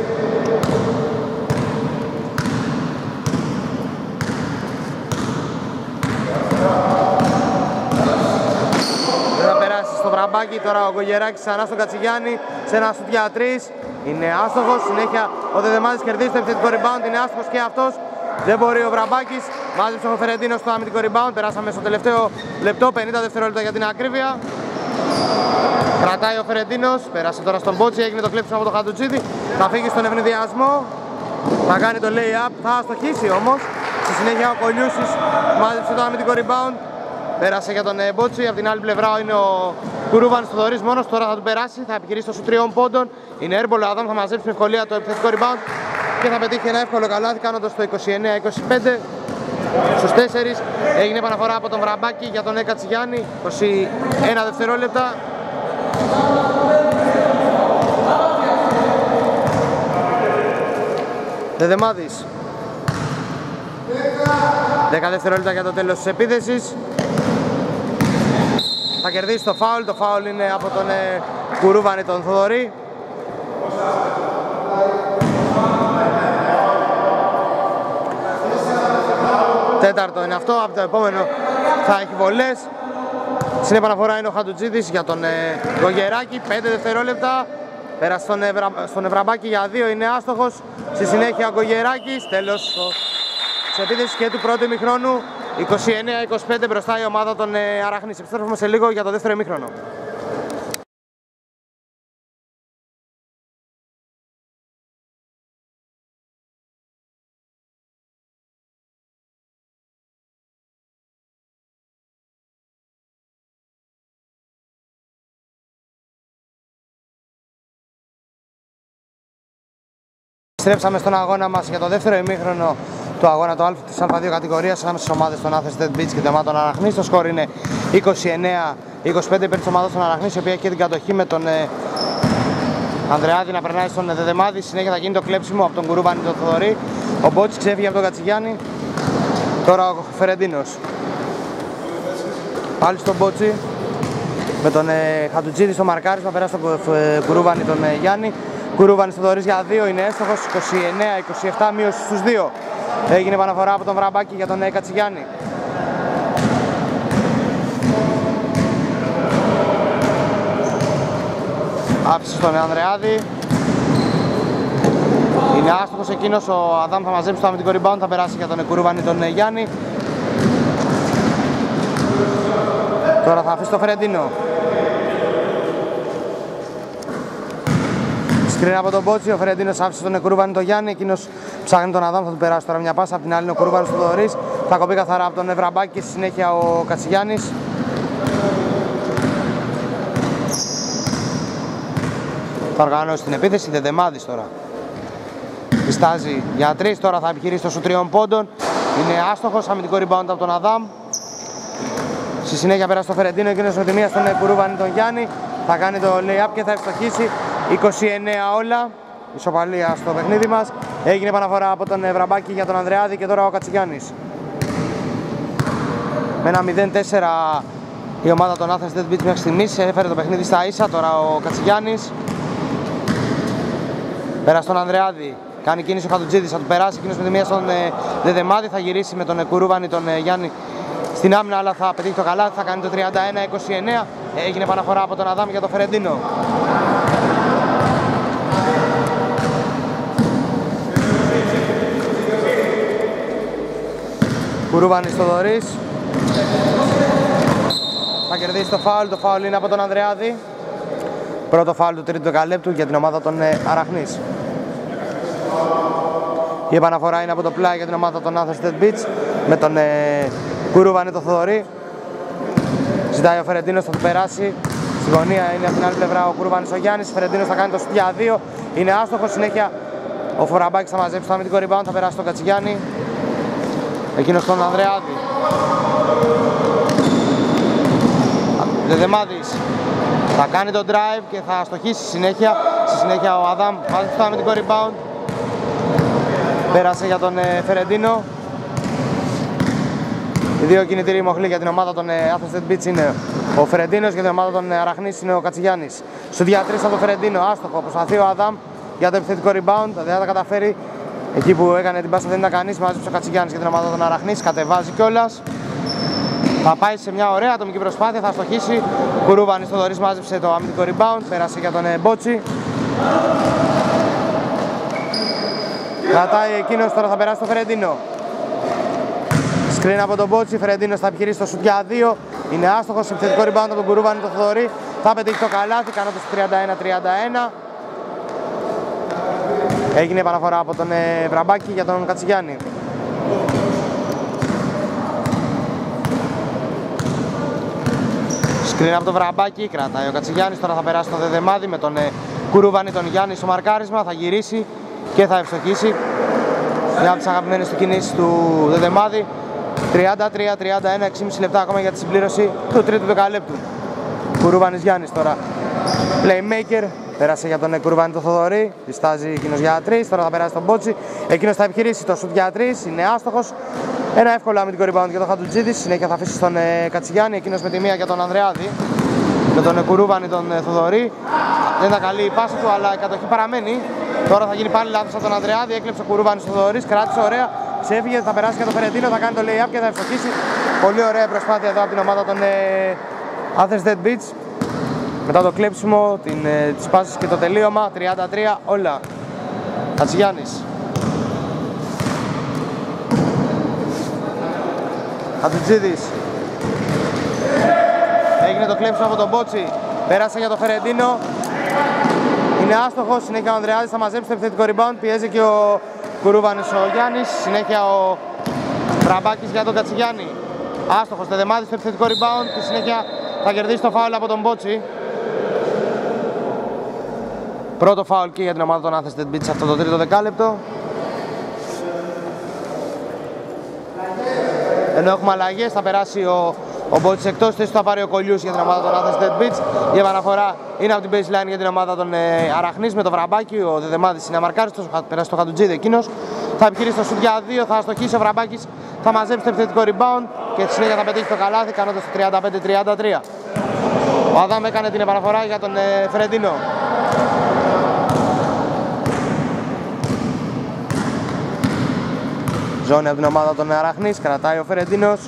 Speaker 1: Δεν θα περάσει στο Βραμπάκη, τώρα ο Γκογεράκης ξανά στον Κατσιγιάννη σε ένα σουτ για 3. Είναι άστοχος, συνέχεια ο Δεδεμάδης κερδίζει το επιθετικό rebound, είναι άστοχος και αυτός. Δεν μπορεί ο Βραμπάκης, μάζεψε ο Φερεντίνος στο αμυντικό rebound, περάσαμε στο τελευταίο λεπτό, 50 δευτερόλεπτα για την ακρίβεια. Κρατάει ο Φερεντίνος, πέρασε τώρα στον Μπότσι, έγινε το κλέψιμο από τον Χατουτζίδη, θα φύγει στον ευνηδιασμό, θα κάνει το lay-up, θα αστοχίσει όμως. Στη συνέχεια ο Κολιούσης μάζεψε το αμυντικό rebound, πέρασε για τον Μπότσι, από την άλλη πλευρά είναι ο Κουρούβανης Θοδωρής μόνος, τώρα θα του περάσει, θα επιχειρήσει το σου 3 πόντων, είναι airball, ο Αδάμ θα μαζέψει με ευκολία το επιθετικό rebound και θα πετύχει ένα εύκολο καλάθι κάνοντας το 29-25. Στους 4 έγινε επαναφορά από τον Βραμπάκη για τον Κατσιγιάννη, 21 δευτερόλεπτα. Δεδεμάδης, 10 δευτερόλεπτα για το τέλος της επίθεσης. Θα κερδίσει το φάουλ, το φάουλ είναι από τον Κουρούβανη τον Θοδωρή. Τέταρτο είναι αυτό, από το επόμενο θα έχει βολές. Στην επαναφορά είναι ο Χατουτζίδης για τον Γκογεράκη, 5 δευτερόλεπτα. Πέρασε στον Βραμπάκη για 2, είναι άστοχος. Στη συνέχεια ο Γκογεράκης, τέλος της επίθεσης και του πρώτου ημιχρόνου. 29-25 μπροστά η ομάδα των Αραχνής. Επιστρέφουμε σε λίγο για το δεύτερο ημίχρονο. Επιστρέψαμε στον αγώνα μας για το δεύτερο ημίχρονο του αγώνα της Α2 κατηγορίας ανάμεσα στις ομάδες των Athens Dead Beach και την ομάδα των Αραχνής. Το σκορ είναι 29-25 υπέρ της ομάδας των Αραχνής, η οποία έχει την κατοχή με τον Ανδρεάδη να περνάει στον Δεδεμάδη. Συνέχεια θα γίνει το κλέψιμο από τον Κουρούβανη τον Θοδωρή. Ο Μπότσης ξέφυγε από τον Κατσιγιάννη. Τώρα ο Φερεντίνος. Πάλι στον Μπότσι. Με τον Χατουτζίδη στο μαρκάρισμα, περάσει τον Κουρούβανη τον Γιάννη. Κουρούβανης Θοδωρής για 2, είναι έστοχος, 29-27, μείωση στους 2. Έγινε επαναφορά από τον Βραμπάκη για τον Κατσιγιάννη. Άφησε στον Ανδρεάδη. Είναι άστοχος εκείνος, ο Αδάμ θα μαζέψει το αμυντικό rebound, θα περάσει για τον Κουρούβανη τον Γιάννη. Τώρα θα αφήσει το Φερεντίνο. Σκριν από τον Μπότσι, ο Φερεντίνος άφησε τον Κουρούβανη τον Γιάννη, εκείνος ψάχνει τον Αδάμ, θα του περάσει τώρα μια πάσα, από την άλλη είναι ο Κουρούβανης του Θοδωρής, θα κοπεί καθαρά από τον Βραμπάκη και στη συνέχεια ο Κατσιγιάννης. Θα οργανώσει την επίθεση, Δεδεμάδης τώρα. Πιστάζει για 3, τώρα θα επιχειρήσει το σου 3 πόντων, είναι άστοχος, αμυντικό rebound από τον Αδάμ. Στη συνέχεια πέρασε το Φερεντίνο, εκείνος με τη μία στον Κουρούβανη τον Γιάννη, θα κάνει το lay-up και θα ευστοχίσει. 29 όλα, ισοπαλία στο παιχνίδι μας. Έγινε επαναφορά από τον Βραμπάκη για τον Ανδρεάδη και τώρα ο Κατσιγιάννης. Με ένα 0-4 η ομάδα των Athens Dead Beach μέχρι στιγμής έφερε το παιχνίδι στα ίσα. Τώρα ο Κατσιγιάννης πέρασε τον Ανδρεάδη, κάνει κίνηση ο Χατουτζίδης, θα του περάσει εκείνος με τη μία στον Δεδεμάδη, θα γυρίσει με τον Κουρούβανη τον Γιάννη στην άμυνα, αλλά θα πετύχει το καλάθι, θα κάνει το 31-29. Έγινε επαναφορά από τον Αδάμ για τον Φερεντίνο. Κουρούβανης Θοδωρής. Θα κερδίσει το φάουλ είναι από τον Ανδρεάδη. Πρώτο φάουλ του τρίτου δεκαλέπτου για την ομάδα των Αραχνής. Η επαναφορά είναι από το πλάι για την ομάδα των Athens Dead Beach με τον Κουρούβανη το Θοδωρή. Ζητάει ο Φερεντίνος, θα του περάσει. Στη γωνία είναι από την άλλη πλευρά ο Κουρούβανης ο Γιάννης. Ο Φερεντίνος θα κάνει το σουτ για 2. Είναι άστοχος. Συνέχεια ο Φοραμπάκης θα μαζέψει το αμυντικό rebound, θα περάσει τον Κατσιγιάννη. Εκείνος τον Ανδρεάδη. Δεδεμάδης θα κάνει το drive και θα στοχίσει συνέχεια. Στη συνέχεια ο Αδάμ μαζέψει το αμυντικό rebound. Πέρασε για τον Φερεντίνο. Οι δύο κινητήροι μοχλοί για την ομάδα των Athens Dead Beach είναι ο Φερεντίνος, για την ομάδα των Αραχνής είναι ο Κατσιγιάννης. Στο διατρής από τον Φερεντίνο, άστοχο, προσπαθεί ο Αδάμ για το επιθετικό rebound, δεν θα τα καταφέρει. Εκεί που έκανε την πάσα δεν ήταν κανείς, μάζεψε ο Κατσιγιάννης για την ομάδα των Αραχνής, κατεβάζει κιόλας. Θα πάει σε μια ωραία ατομική προσπάθεια, θα στοχίσει. Κουρούβανης Θοδωρής μάζεψε το αμυντικό rebound, πέρασε για τον Μπότσι. Κρατάει εκείνος, τώρα θα περάσει το Φερεντίνο. Σκριν από τον Μπότσι, Φερεντίνος θα επιχειρήσει το σουτ για 2. Είναι άστοχος, επιθετικό rebound από τον Κουρούβανη τον Θοδωρή. Θα πετύχει το καλάθι, κάνοντας 31-31. Έγινε επαναφορά από τον Βραμπάκη για τον Κατσιγιάννη. Σκριν από τον Βραμπάκη, κρατάει ο Κατσιγιάννης, τώρα θα περάσει τον Δεδεμάδη με τον Κουρούβανη τον Γιάννη στο μαρκάρισμα, θα γυρίσει και θα ευστοχίσει. Μια από τις αγαπημένες του κινήσεις του Δεδεμάδη. 33-31, 6,5 λεπτά ακόμα για τη συμπλήρωση του τρίτου δεκαλέπτου. Κουρούβανης Γιάννης τώρα, playmaker, πέρασε για τον Κουρούβανη τον Θοδωρή, διστάζει εκείνος για 3, τώρα θα περάσει τον Μπότσι, εκείνος θα επιχειρήσει το σουτ για 3, είναι άστοχος. Ένα εύκολο αμυντικό rebound για τον Χατουτζίδη, συνέχεια θα αφήσει στον Κατσιγιάννη, εκείνος με τη μία για τον Ανδρεάδη, με τον Κουρούβανη τον Θοδωρή. Δεν ήταν καλή η πάσα του, αλλά η κατοχή παραμένει. Τώρα θα γίνει πάλι λάθος από τον Ανδρεάδη, έκλεψε ο Κουρούβανης ο Θοδωρής, κράτησε ωραία, ξέφυγε, θα περάσει για τον Φερεντίνο, θα κάνει το lay-up και θα ευστοχίσει. Πολύ ωραία προσπάθεια εδώ από την ομάδα των Athens Dead Beats. Μετά το κλέψιμο, τις πάσες και το τελείωμα, 33 όλα. Κατσιγιάννης. Χατουτζίδης. Έγινε το κλέψιμο από τον Μπότσι, πέρασε για τον Φερεντίνο. Είναι άστοχος, συνέχεια ο Ανδρεάδης θα μαζέψει το επιθετικό rebound, πιέζει και ο Κουρούβανης ο Γιάννης, συνέχεια ο Βραμπάκης για τον Κατσιγιάννη. Άστοχος, Δεδεμάδης στο επιθετικό rebound και συνέχεια θα κερδίσει το φάουλ από τον Μπότσι. Πρώτο φάουλ και για την ομάδα των Athens Dead Beats αυτό το τρίτο δεκάλεπτο. Ενώ έχουμε αλλαγές, θα περάσει ο Μπότσης εκτός θέσης, θα πάρει ο Κολιούς για την ομάδα των Athens Dead Beats. Η επαναφορά είναι από την baseline για την ομάδα των Αραχνής με το Βραμπάκη. Ο Δεδεμάδης είναι αμαρκάριστος, θα περάσει το Χατουτζίδη εκείνος. Θα επιχειρήσει το σουτ για 2, θα αστοχίσει ο Βραμπάκης, θα μαζέψει το επιθετικό rebound και στη συνέχεια θα πετύχει το καλάθι, κάνοντας το 35-33. Ο Αδάμ έκανε την επαναφορά για τον Φερεντίνο. Ζώνη από την ομάδα των Αραχνής, κρατάει ο Φερεντίνος.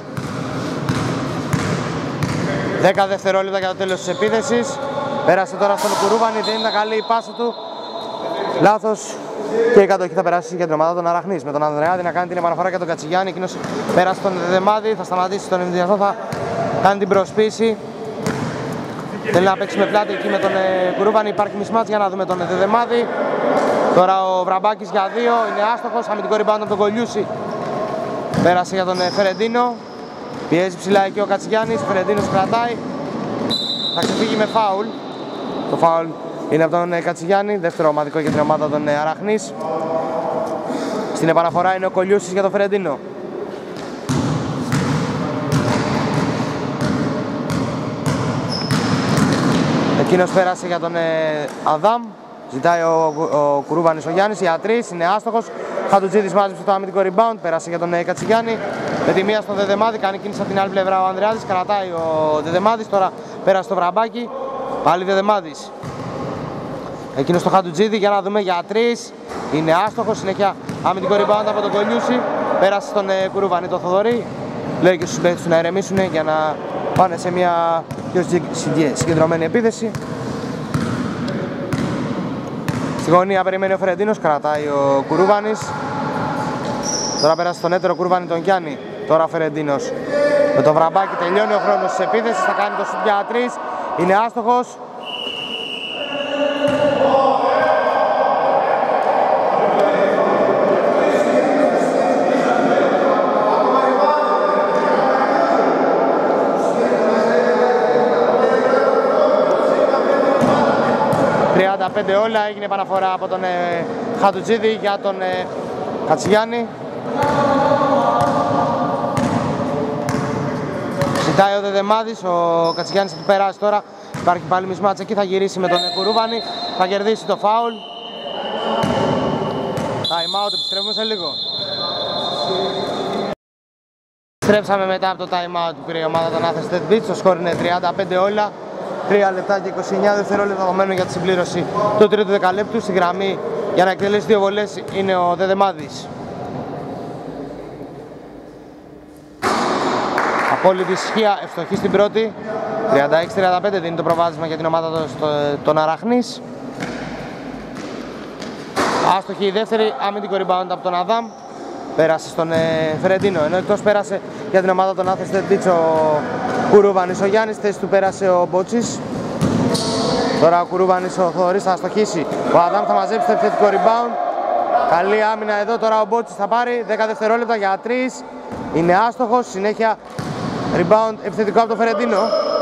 Speaker 1: 10 δευτερόλεπτα για το τέλος της επίθεσης. Πέρασε τώρα στον Κουρούβανη, δεν ήταν καλή η πάσα του. Λάθος και η κατοχή θα περάσει για την ομάδα των Αραχνής. Με τον Ανδρεάδη να κάνει την επαναφορά για τον Κατσιγιάννη. Εκείνος πέρασε τον Δεδεμάδη, θα σταματήσει τον ενδιασμό, θα κάνει την προσποίηση. Θέλει να παίξει με πλάτη εκεί με τον Κουρούβανη. Υπάρχει mismatch για να δούμε τον Δεδεμάδη. Τώρα ο Βραμπάκης για 2, είναι άστοχος. Αμυντικό rebound από τον Κολιούση. Πέρασε για τον Φερεντίνο. Πιέζει ψηλά εκεί ο Κατσιγιάννης. Φερεντίνος κρατάει. Θα ξεφύγει με φάουλ. Το φάουλ είναι από τον Κατσιγιάννη. Δεύτερο ομαδικό για την ομάδα των Αραχνής. Στην επαναφορά είναι ο Κολιούσης για τον Φερεντίνο. Εκείνος πέρασε για τον Αδάμ. Ζητάει ο Κουρούβανης ο Γιάννης για 3, είναι άστοχος. Χατουτζίδης μάζεψε το αμυντικό rebound, πέρασε για τον Κατσιγιάννη. Με τη μία στον Δεδεμάδη, κάνει κίνηση από την άλλη πλευρά ο Ανδρεάδης. Κρατάει ο Δεδεμάδης, τώρα πέρασε το Βραμπάκι. Πάλι Δεδεμάδης. Εκείνος στο Χατουτζίδη για να δούμε για 3. Είναι άστοχος, συνέχεια αμυντικό rebound από τον Κολιούση. Πέρασε στον Κουρούβανη το Θοδωρή. Λέει και στους συμπαίκτες του να ηρεμήσουν για να πάνε σε μια πιο συγκεντρωμένη επίθεση. Στη γωνία περιμένει ο Φερεντίνος, κρατάει ο Κουρούβανης. Τώρα πέρασε στον έτερο Κουρούβανη τον Γιάννη. Τώρα ο Φερεντίνος με το Βραμπάκι τελειώνει ο χρόνος της επίθεσης. Θα κάνει το σουτ για 3. Είναι άστοχος. Όλα, έγινε επαναφορά από τον Χατουτζίδη για τον Κατσιγιάννη. Ζητάει ο Δεδεμάδης, ο Κατσιγιάννης θα του περάσει τώρα. Υπάρχει πάλι mismatch εκεί, θα γυρίσει με τον Κουρούβανη, θα κερδίσει το φάουλ. Time out, επιστρέφουμε σε λίγο. Επιστρέψαμε μετά από το time out που πήρε η ομάδα των Athens Dead Beats. Το σκορ είναι 35 όλα. 3 λεπτά και 29 δευτερόλεπτα δεδομένου για τη συμπλήρωση του τρίτου δεκαλέπτου. Στη γραμμή για να εκτελέσει 2 βολές είναι ο Δεδεμάδης. Απόλυτη ισχύα, ευστοχή στην πρώτη. 36-35 δίνει το προβάδισμα για την ομάδα των Αραχνής. Άστοχη η δεύτερη, αμυντικό rebound από τον Αδάμ. Πέρασε στον Φερεντίνο, ενώ εκτός πέρασε για την ομάδα των Athens Dead Beats ο Κουρούβανης ο Γιάννης, θέση του πέρασε ο Μπότσης. Τώρα ο Κουρούβανης ο Θοδωρής θα αστοχίσει, ο Αδάμ θα μαζέψει το επιθετικό rebound. Καλή άμυνα εδώ, τώρα ο Μπότσης θα πάρει 10 δευτερόλεπτα για 3. Είναι άστοχος, συνέχεια rebound επιθετικό από τον Φερεντίνο.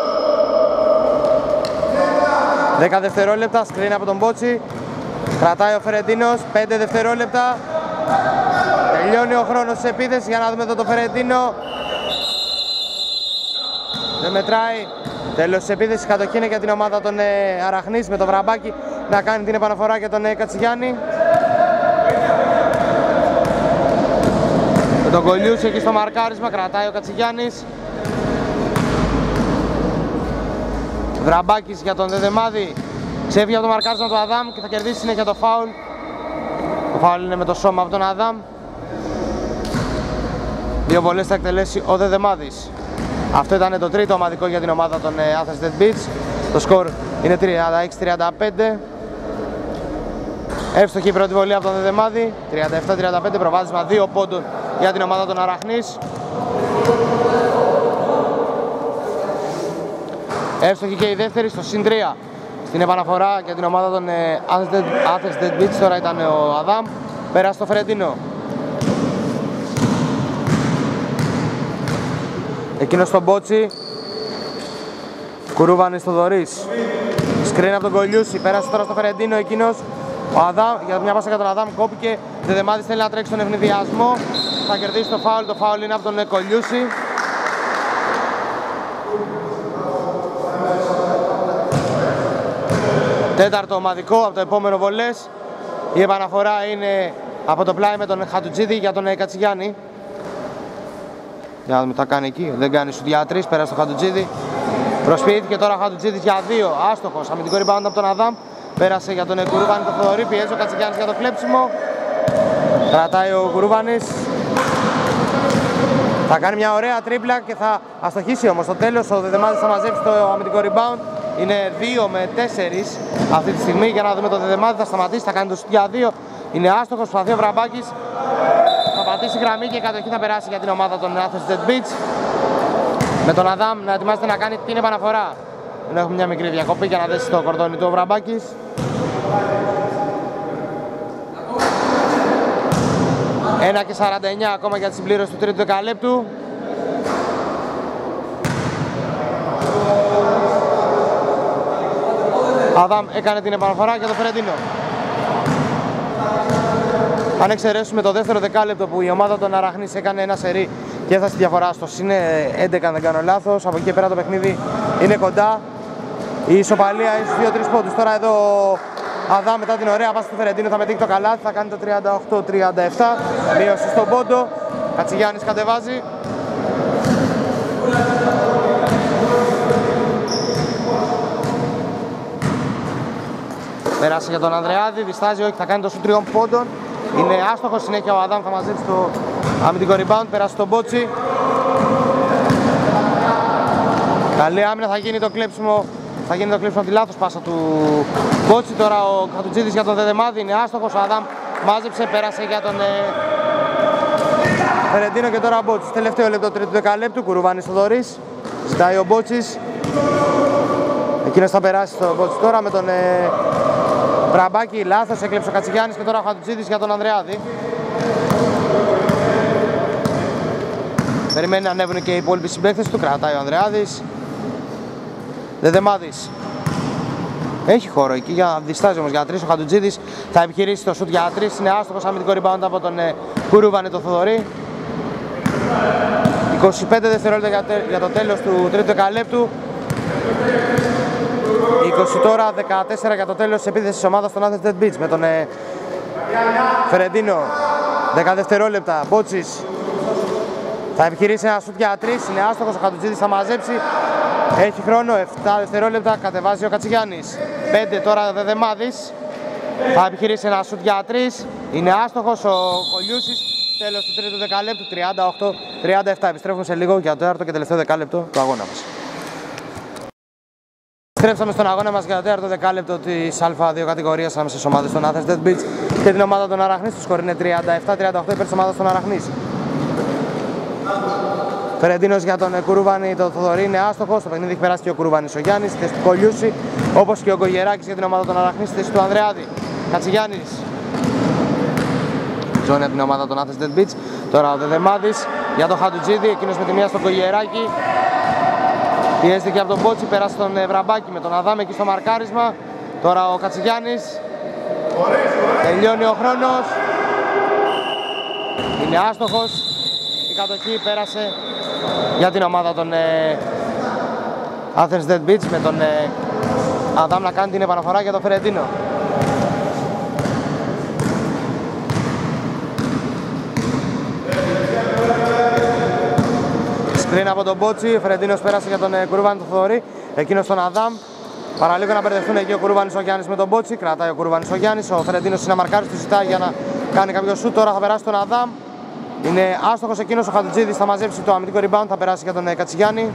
Speaker 1: 10 δευτερόλεπτα, screen από τον Μπότσι. Κρατάει ο Φερεντίνος, 5 δευτερόλεπτα. Τελειώνει ο χρόνος της επίθεσης, για να δούμε εδώ το Φερεντίνο. Δεν μετράει. Τέλος της επίθεσης, κατοχή είναι για την ομάδα των Αραχνής με το Βραμπάκι να κάνει την επαναφορά για τον Κατσιγιάννη. Με τον Κολιούση εκεί στο μαρκάρισμα, κρατάει ο Κατσιγιάννης. Βραμπάκης για τον Δεδεμάδη, ξέφυγε από το μαρκάρισμα του Αδάμ και θα κερδίσει συνέχεια το φάουλ. Το φάουλ είναι με το σώμα από τον Αδάμ. Δύο βολές θα εκτελέσει ο Δεδεμάδης. Αυτό ήταν το τρίτο ομαδικό για την ομάδα των Athens Dead Beats. Το σκορ είναι 36-35. Εύστοχη η πρώτη βολή από τον Δεδεμάδη. 37-35, προβάδισμα 2 πόντων για την ομάδα των Αραχνής. Εύστοχη και η δεύτερη στο συν 3. Στην επαναφορά για την ομάδα των Athens Dead Beats τώρα ήταν ο Αδάμ. Πέρασε στο Φερεντίνο. Εκείνος στον Μπότσι. Κουρούβανης στο Θοδωρής. Σκριν από τον Κολιούση. Πέρασε τώρα στο Φερεντίνο. Εκείνος ο Αδάμ, για μια πάσα για τον Αδάμ κόπηκε. Δεδεμάδης θέλει να τρέξει τον ευνηδιασμό. Θα κερδίσει το φάουλ. Το φάουλ είναι από τον Κολιούση. Τέταρτο ομαδικό από το επόμενο βολές. Η επαναφορά είναι από το πλάι με τον Χατουτζίδη για τον Κατσιγιάννη. Για να δούμε τι θα κάνει εκεί. Δεν κάνει σουτ για 3, πέρασε το Χατουτζίδη. Προσποιήθηκε τώρα ο Χατουτζίδης για 2. Άστοχος. Αμυντικό rebound από τον Αδάμ. Πέρασε για τον Κουρούβανη το Θοδωρή. Πιέζει ο Κατσιγιάννης για το κλέψιμο. Κρατάει ο Κουρούβανης. Θα κάνει μια ωραία τρίπλα και θα αστοχίσει όμως. Στο τέλος ο Δεδεμάδης θα μαζέψει το αμυντικό rebound. Είναι 2 με 4 αυτή τη στιγμή. Για να δούμε το Δεδεμάδη, θα σταματήσει, θα κάνει το σουτ για 2. Είναι άστοχος, προσπαθεί ο Βραμπάκης. Θα πατήσει γραμμή και η κατοχή θα περάσει για την ομάδα των Athens Dead Beats. Με τον Αδάμ να ετοιμάζεται να κάνει την επαναφορά. Έχουμε μια μικρή διακοπή για να δέσει το κορδόνι του ο Βραμπάκης. Ένα και 49 ακόμα για τη συμπλήρωση του τρίτου δεκαλέπτου. Αδάμ έκανε την επαναφορά για το Φερεντίνο. Αν εξαιρέσουμε το δεύτερο δεκάλεπτο που η ομάδα των Αραχνής έκανε ένα σερί και έφτασε τη διαφορά στο συν 11 αν δεν κάνω λάθος, από εκεί και πέρα το παιχνίδι είναι κοντά. Η ισοπαλία είναι στους 2-3 πόντους. Τώρα εδώ ο Αδάμ μετά την ωραία πάση του Φερεντίνο θα μετύχει το καλάθι, θα κάνει το 38-37. Μείωση στον πόντο. Κατσιγιάννης κατεβάζει. Πέρασε για τον Ανδρεάδη, διστάζει, όχι, θα κάνει το σουτ 3 πόντων. Είναι άστοχος, συνέχεια ο Αδάμ θα μαζέψει το αμυντικό rebound, πέρασε στον Μπότσι. Καλή άμυνα, θα γίνει το κλέψιμο. Θα γίνει το κλέψιμο από τη λάθος πάσα του Μπότσι. Τώρα ο Χατουτζίδης για τον Δεδεμάδη είναι άστοχος. Ο Αδάμ μάζεψε, πέρασε για τον Φερεντίνο και τώρα ο Μπότσης. Τελευταίο λεπτό τρίτου δεκαλέπτου. Κουρούβανης Θοδωρής. Ζητάει ο Μπότσης. Εκείνος θα περάσει στο Μπότσι τώρα με τον Βραμπάκη. Λάθος, έκλεψε ο Κατσιγιάννης και τώρα ο Χατουτζίδης για τον Ανδρεάδη. Περιμένει να ανέβουν και οι υπόλοιποι συμπαίκτες του. Κρατάει ο Ανδρεάδης. Δεδεμάδης. Έχει χώρο εκεί, για διστάζει όμως για 3. Ο Χατουτζίδης θα επιχειρήσει το σουτ για 3. Είναι άστοχος, αμυντικό rebound από τον Κουρούβανη το Θοδωρή. 25 δευτερόλεπτα για το τέλος του τρίτου δεκαλέπτου. 20 τώρα, 14 για το τέλος της επίθεσης της ομάδας των Athens Dead Beats με τον Φερεντίνο. 10 δευτερόλεπτα, Μπότσης θα επιχειρήσει ένα σουτ για 3, είναι άστοχος, ο Χατουτζίδης θα μαζέψει. Έχει χρόνο, 7 δευτερόλεπτα, κατεβάζει ο Κατσιγιάννης. 5 τώρα Δεδεμάδης. Θα επιχειρήσει ένα σουτ για 3, είναι άστοχος, ο Κολιούσης τέλος του τρίτου δεκαλέπτου, 38-37. Επιστρέφουμε σε λίγο για το τέταρτο και τελευταίο δεκάλεπτο του αγώνα μας. Επιστρέψαμε στον αγώνα μας για το τέταρτο δεκάλεπτο της Α2 κατηγορίας ανάμεσα στις ομάδες των Athens Dead Beats και την ομάδα των Αραχνής. Το σκορ είναι 37-38 υπέρ της ομάδας των Αραχνής. Φερεντίνος για τον Κουρούβανη, το Θοδωρή είναι άστοχος. Στο παιχνίδι έχει περάσει και ο Κουρούβανης ο Γιάννης, στη θέση του Κολιούση, όπως και ο Γκογεράκης για την ομάδα των Αραχνής, στη θέση του Ανδρεάδη. Κατσιγιάννης. Ζώνη από την ομάδα των Athens Dead Beats. Τώρα ο Δεδεμάδης για τον Χατουτζίδη, εκείνος με τη μία στον Γκογεράκη. Πιέστηκε από τον Μπότσι, πέρασε τον Βραμπάκη με τον Αδάμ εκεί στο μαρκάρισμα. Τώρα ο Κατσιγιάννης. Τελειώνει ο χρόνος. Είναι άστοχος. Η κατοχή πέρασε για την ομάδα των Athens Dead Beats με τον Αδάμ να κάνει την επαναφορά για τον Φερεντίνο. Πριν από τον Μπότσι, ο Φερεντίνος πέρασε για τον Κουρούβανη του Θοδωρή, εκείνος τον Αδάμ. Παραλίγο να μπερδευτούν εκεί ο Κουρούβανης ο Γιάννης με τον Μπότσι. Κρατάει ο Κουρούβανης ο Γιάννης. Ο Φερεντίνος είναι αμαρκάρις, του ζητάει για να κάνει κάποιο σουτ. Τώρα θα περάσει τον Αδάμ. Είναι άστοχος εκείνος ο Χατουτζίδης, θα μαζέψει το αμυντικό rebound, θα περάσει για τον Κατσιγιάννη.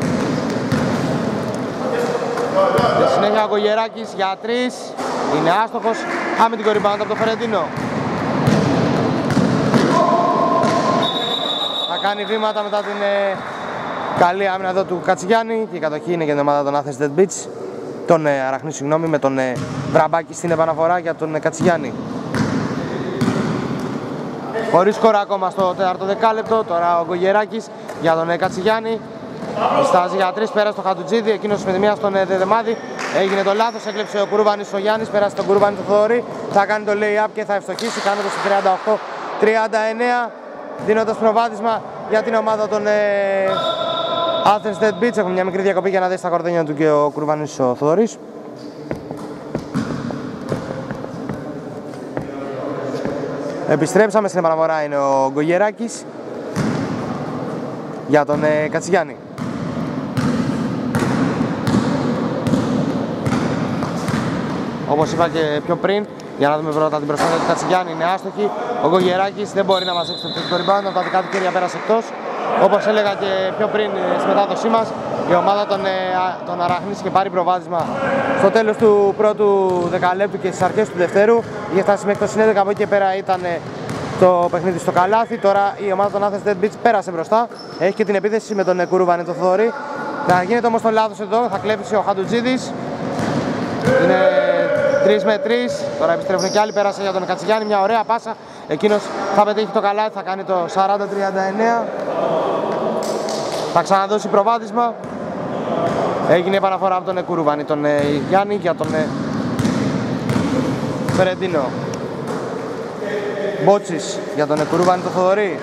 Speaker 1: Στη συνέχεια ο Γκογεράκης για 3. Είναι άστοχος. Αμυντικό rebound από τον Φερεντίνο. Κάνει βήματα μετά την καλή άμυνα εδώ του Κατσιγιάννη και η κατοχή είναι για την ομάδα των Athens Dead Beats, τον Αραχνή συγγνώμη, με τον Βραμπάκη στην επαναφορά για τον Κατσιγιάννη. Χωρίς σκορ ακόμα στο τέταρτο δεκάλεπτο, τώρα ο Γκογεράκης για τον Κατσιγιάννη. Στάζει για 3, πέρασε το Χατουτζίδη, εκείνος με τη μία στον Δεδεμάδη. Έγινε το λάθος, έκλεψε ο Κουρούβανης ο Γιάννης, πέρασε τον Κουρούβανη του Θοδωρή. Θα κάνει το lay-up και θα ευστοχίσει, κάνοντας το 38-39. Δίνοντας προβάδισμα για την ομάδα των Athens Dead Beats. Έχουμε μια μικρή διακοπή για να δει στα κορδένια του και ο Κουρβανής ο Θοδωρής. Επιστρέψαμε, στην επαναφορά είναι ο Γκογεράκης για τον Κατσιγιάννη. Όπως είπα και πιο πριν, για να δούμε πρώτα την προσπάθεια του Κατσιγιάννη, είναι άστοχη. Ο Γκογεράκης δεν μπορεί να μαζέψει το θετικό rebound, από τα δικά του χέρια πέρασε εκτός. Όπως έλεγα και πιο πριν στη μετάδοσή μας, η ομάδα των Αραχνής είχε πάρει προβάδισμα στο τέλος του πρώτου δεκαλέπτου και στις αρχές του δευτέρου. Είχε φτάσει μέχρι το συνέδριο, από εκεί και πέρα ήταν το παιχνίδι στο καλάθι. Τώρα η ομάδα των Athens Dead Beats πέρασε μπροστά. Έχει και την επίθεση με τον Κουρούβανη το Θοδωρή. Θα γίνεται όμως το λάθος εδώ, θα κλέψει ο Χατουτζίδης. Είναι 3 με 3, τώρα επιστρέφουν και άλλοι, πέρασε για τον Κατσιγιάννη, μια ωραία πάσα. Εκείνος θα πετύχει το καλάθι, θα κάνει το 40-39. Θα ξαναδώσει προβάδισμα. Έγινε επαναφορά από τον Κουρούβανη, τον Γιάννη για τον Φερεντίνο. Μπότσις για τον Κουρούβανη, το Θοδωρή.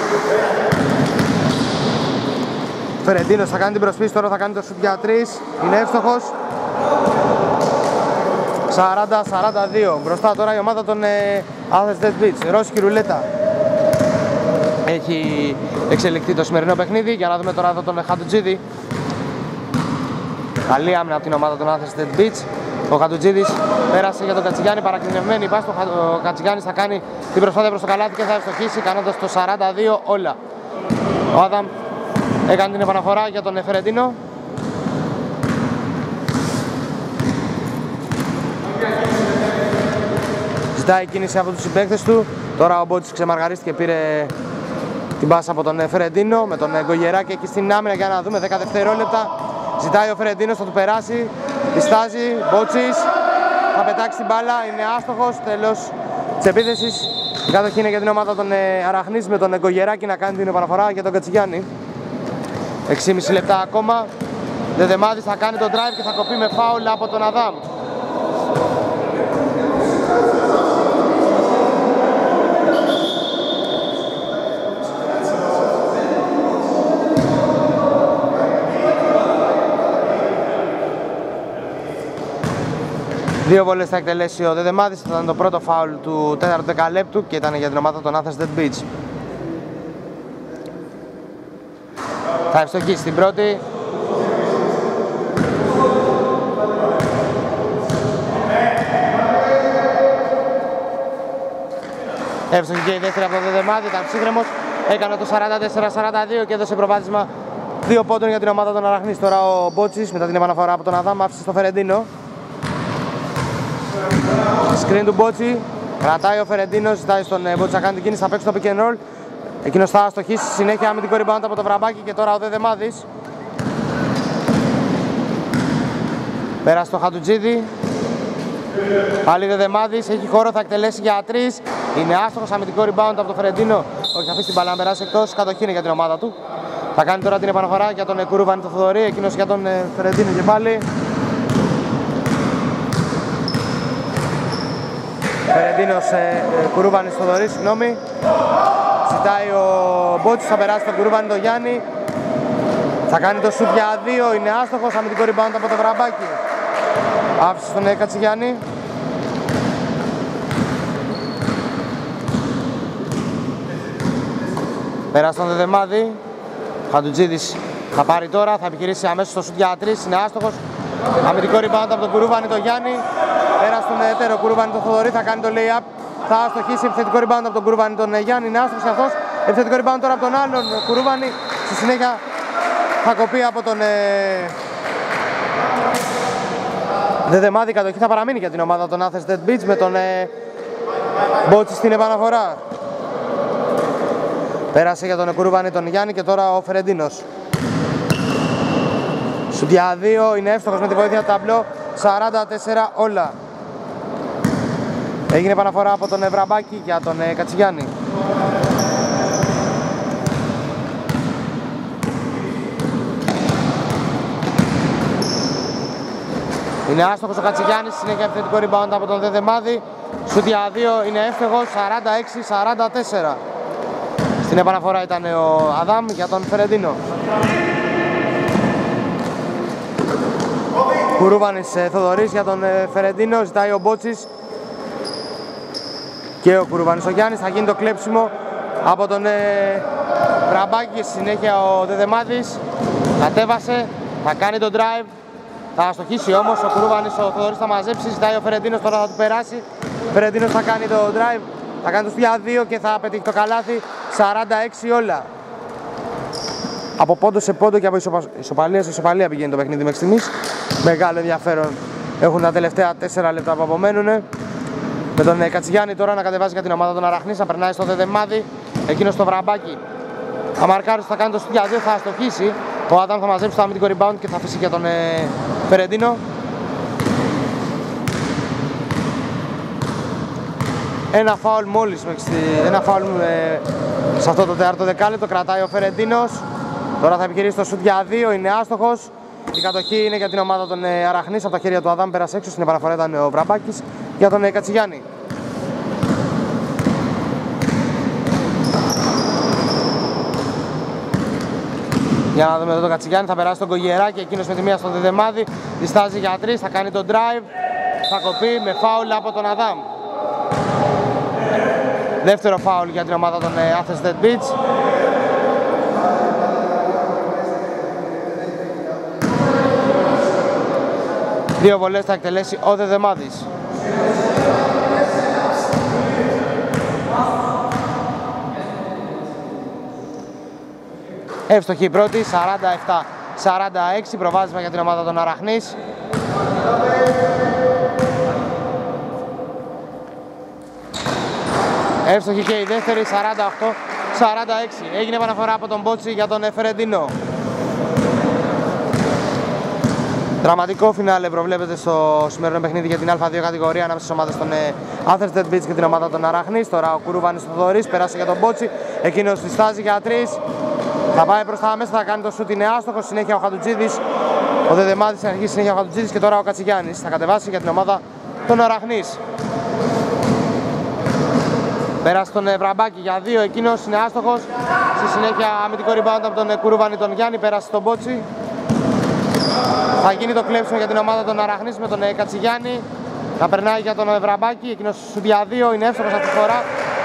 Speaker 1: Φερεντίνος θα κάνει την προσπίση, τώρα θα κάνει το σουτ για 3. Είναι εύστοχος. 40-42. Μπροστά τώρα η ομάδα των Athens Dead Beats. Ρώσικη ρουλέτα. Έχει εξελιχθεί το σημερινό παιχνίδι. Για να δούμε τώρα εδώ τον Χατουτζίδη. Καλή άμυνα από την ομάδα των Athens Dead Beats. Ο Χατουτζίδης πέρασε για τον Κατσιγιάννη. Παρακινευμένη πάση. Ο Κατσιγιάννης θα κάνει την προσπάθεια προς το καλάθι και θα ευστοχίσει, κάνοντας το 42 όλα. Ο Άδαμ έκανε την επαναφορά για τον Φερεντίνο. Ζητάει κίνηση από τους συμπαίκτες του. Τώρα ο Μπότσις ξεμαργαρίστηκε και πήρε την πάσα από τον Φερεντίνο με τον Γκογεράκη εκεί στην άμυνα για να δούμε 10 δευτερόλεπτα. Ζητάει ο Φερεντίνος, θα του περάσει, διστάζει, Μπότσις θα πετάξει την μπάλα, είναι άστοχος, τέλος της επίθεσης. Η κατοχή είναι για την ομάδα των Αραχνής με τον Γκογεράκη να κάνει την επαναφορά για τον Κατσιγιάννη. 6,5 λεπτά ακόμα. Δεδεμάδης θα κάνει το drive και θα κοπεί με φάουλ από τον Αδάμ. Δύο βολές θα εκτελέσει ο Δεδεμάδης, θα ήταν το πρώτο φάουλ του τέταρτου δεκαλέπτου και ήταν για την ομάδα των Athens Dead Beats. Θα ευστοχίσει την πρώτη. Εύστοχη και η δεύτερη από το Δεδεμάδη, ήταν ψύχρεμος. Έκανε το 44-42 και έδωσε προβάδισμα 2 πόντων για την ομάδα των Αραχνής. Τώρα ο Μπότσης μετά την επαναφορά από τον Αδάμ άφησε στο Φερεντίνο. Screen του Μπότσι. Κρατάει ο Φερεντίνος, ζητάει στον Μπότσι να κάνει την κίνηση, θα παίξει το pick and roll. Εκείνος θα αστοχίσει συνέχεια με την rebound από το Βραμπάκι και τώρα ο Δεδεμάδης. Πέρασε στο Χατουτζίδη. Πάλι Δεδεμάδης, έχει χώρο, θα εκτελέσει για 3. Είναι άστοχος, αμυντικό rebound από το Φερεντίνο. Όχι, θα αφήσει την μπάλα να περάσει εκτός, κατοχή είναι για την ομάδα του. Θα κάνει τώρα την επαναφορά για τον Κουρούβανη το Θοδωρή, εκείνος για τον Φερεντίνο και πάλι. Φερεντίνος, Κουρούβανης Θοδωρής, συγγνώμη. Ζητάει ο Μπότσης, θα περάσει τον Κουρούβανη τον Γιάννη. Θα κάνει το σουτ για 2, είναι άστοχος, αμυντικό rebound από το Βραμπάκι. Άφησε στον Κατσιγιάννη. Πέρασε στον Δεδεμάδη. Χαντουτζίδης θα πάρει τώρα, θα επιχειρήσει αμέσως το σουτ για 3, είναι άστοχος. Αμυντικό rebound από τον Κουρούβανη τον Γιάννη. Πέρασε στον εταίρο Κουρούβανη τον Θοδωρή, θα κάνει το lay-up. Θα αστοχίσει, επιθετικό rebound από τον Κουρούβανη τον Γιάννη, είναι άστοχος αυτός. Επιθετικό rebound τώρα από τον άλλον Κουρούβανη. Στη συνέχεια θα κοπεί από τον Δεδεμάδη. Κατοχή θα παραμείνει για την ομάδα των Athens Dead Beats με τον Μπότσι στην επαναφορά. Πέρασε για τον Κουρούβανη τον Γιάννη και τώρα ο Φερεντίνος. Σουτ για 2, είναι εύστοχος με τη βοήθεια του ταμπλό, 44 όλα. Έγινε επαναφορά από τον Βραμπάκη για τον Κατσιγιάννη. Είναι άστοχος ο Κατσιγιάννης, συνέχεια επιθετικό rebound από τον Δεδεμάδη. Σουτ για 2, είναι εύστοχος, 46-44. Στην επαναφορά ήταν ο Αδάμ για τον Φερεντίνο. Κουρούβανης Θοδωρής για τον Φερεντίνο, ζητάει ο Μπότσης και ο Κουρούβανης ο Γιάννης. Θα γίνει το κλέψιμο από τον Βραμπάκη και στη συνέχεια ο Δεδεμάδης κατέβασε, θα κάνει το drive. Θα αστοχίσει όμως ο Κουρούβανης, ο Θοδωρής θα μαζέψει, ζητάει ο Φερεντίνος, τώρα θα του περάσει. Ο Φερεντίνος θα κάνει το drive, θα κάνει το στυλιά 2 και θα πετύχει το καλάθι, 46 όλα. Από πόντο σε πόντο και από ισοπαλία σε ισοπαλία πηγαίνει το παιχνίδι μέχρι στιγμής. Μεγάλο ενδιαφέρον έχουν τα τελευταία 4 λεπτά που απομένουν. Με τον Κατσιγιάννη τώρα να κατεβάζει για την ομάδα των Αραχνής, να περνάει στο Δεδεμάδη, εκείνο στο Βραμπάκι. Θα μαρκάρει, θα κάνει το στυλιά 2, θα αστοχίσει. Ο Άνταμ θα μαζέψει το αμυντικό rebound και θα αφήσει για τον Φερεντίνο. Ένα φάουλ μόλις, ένα φάουλ σε αυτό το 4ο δεκάλεπτο, κρατάει ο Φερεντίνος. Τώρα θα επιχειρήσει το σουτ για 2, είναι άστοχος. Η κατοχή είναι για την ομάδα των Αραχνής, από τα χέρια του Αδάμ πέρασε έξω, στην επαναφορά ήταν ο Βραμπάκης για τον Κατσιγιάννη. Για να δούμε εδώ τον Κατσιγιάννη, θα περάσει τον Κογιεράκη, εκείνος με τη μία στον Δεδεμάδη, διστάζει για 3, θα κάνει το drive, θα κοπεί με φάουλ από τον Αδάμ. Δεύτερο φάουλ για την ομάδα των Athens Dead Beats. Δύο βολές θα εκτελέσει ο Δεδεμάδης. Εύστοχη η πρώτη, 47-46, προβάδισμα για την ομάδα των Αραχνής. Εύστοχη και η δεύτερη, 48-46. Έγινε επαναφορά από τον Μπότσι για τον Φερεντίνο. Δραματικό φινάλε προβλέπεται στο σημερινό παιχνίδι για την Α2 κατηγορία ανάμεσα στις ομάδες των Athens Dead Beats και την ομάδα των Αραχνής. Τώρα ο Κουρούβανης Θοδωρής πέρασε για τον Μπότσι, εκείνος διστάζει για 3. Θα πάει προς τα μέσα, θα κάνει το σουτ, είναι άστοχος, συνέχεια ο Χατουτζίδης. Ο Δεδεμάδης θα αρχίσει συνέχεια ο Χατουτζίδης και τώρα ο Κατσιγιάννης θα κατεβάσει για την ομάδα των Αραχνής. Πέρασε τον Βραμπάκη για 2, εκείνος είναι άστοχος. Στη συνέχεια αμυντικό rebound από τον Κουρούβανη τον Γιάννη, πέρασε τον Μπότσι. Θα γίνει το κλέψιμο για την ομάδα των Αραχνής με τον Κατσιγιάννη. Θα περνάει για τον Βραμπάκη, εκείνος σου για 2, είναι εύστοχος αυτή τη φορά.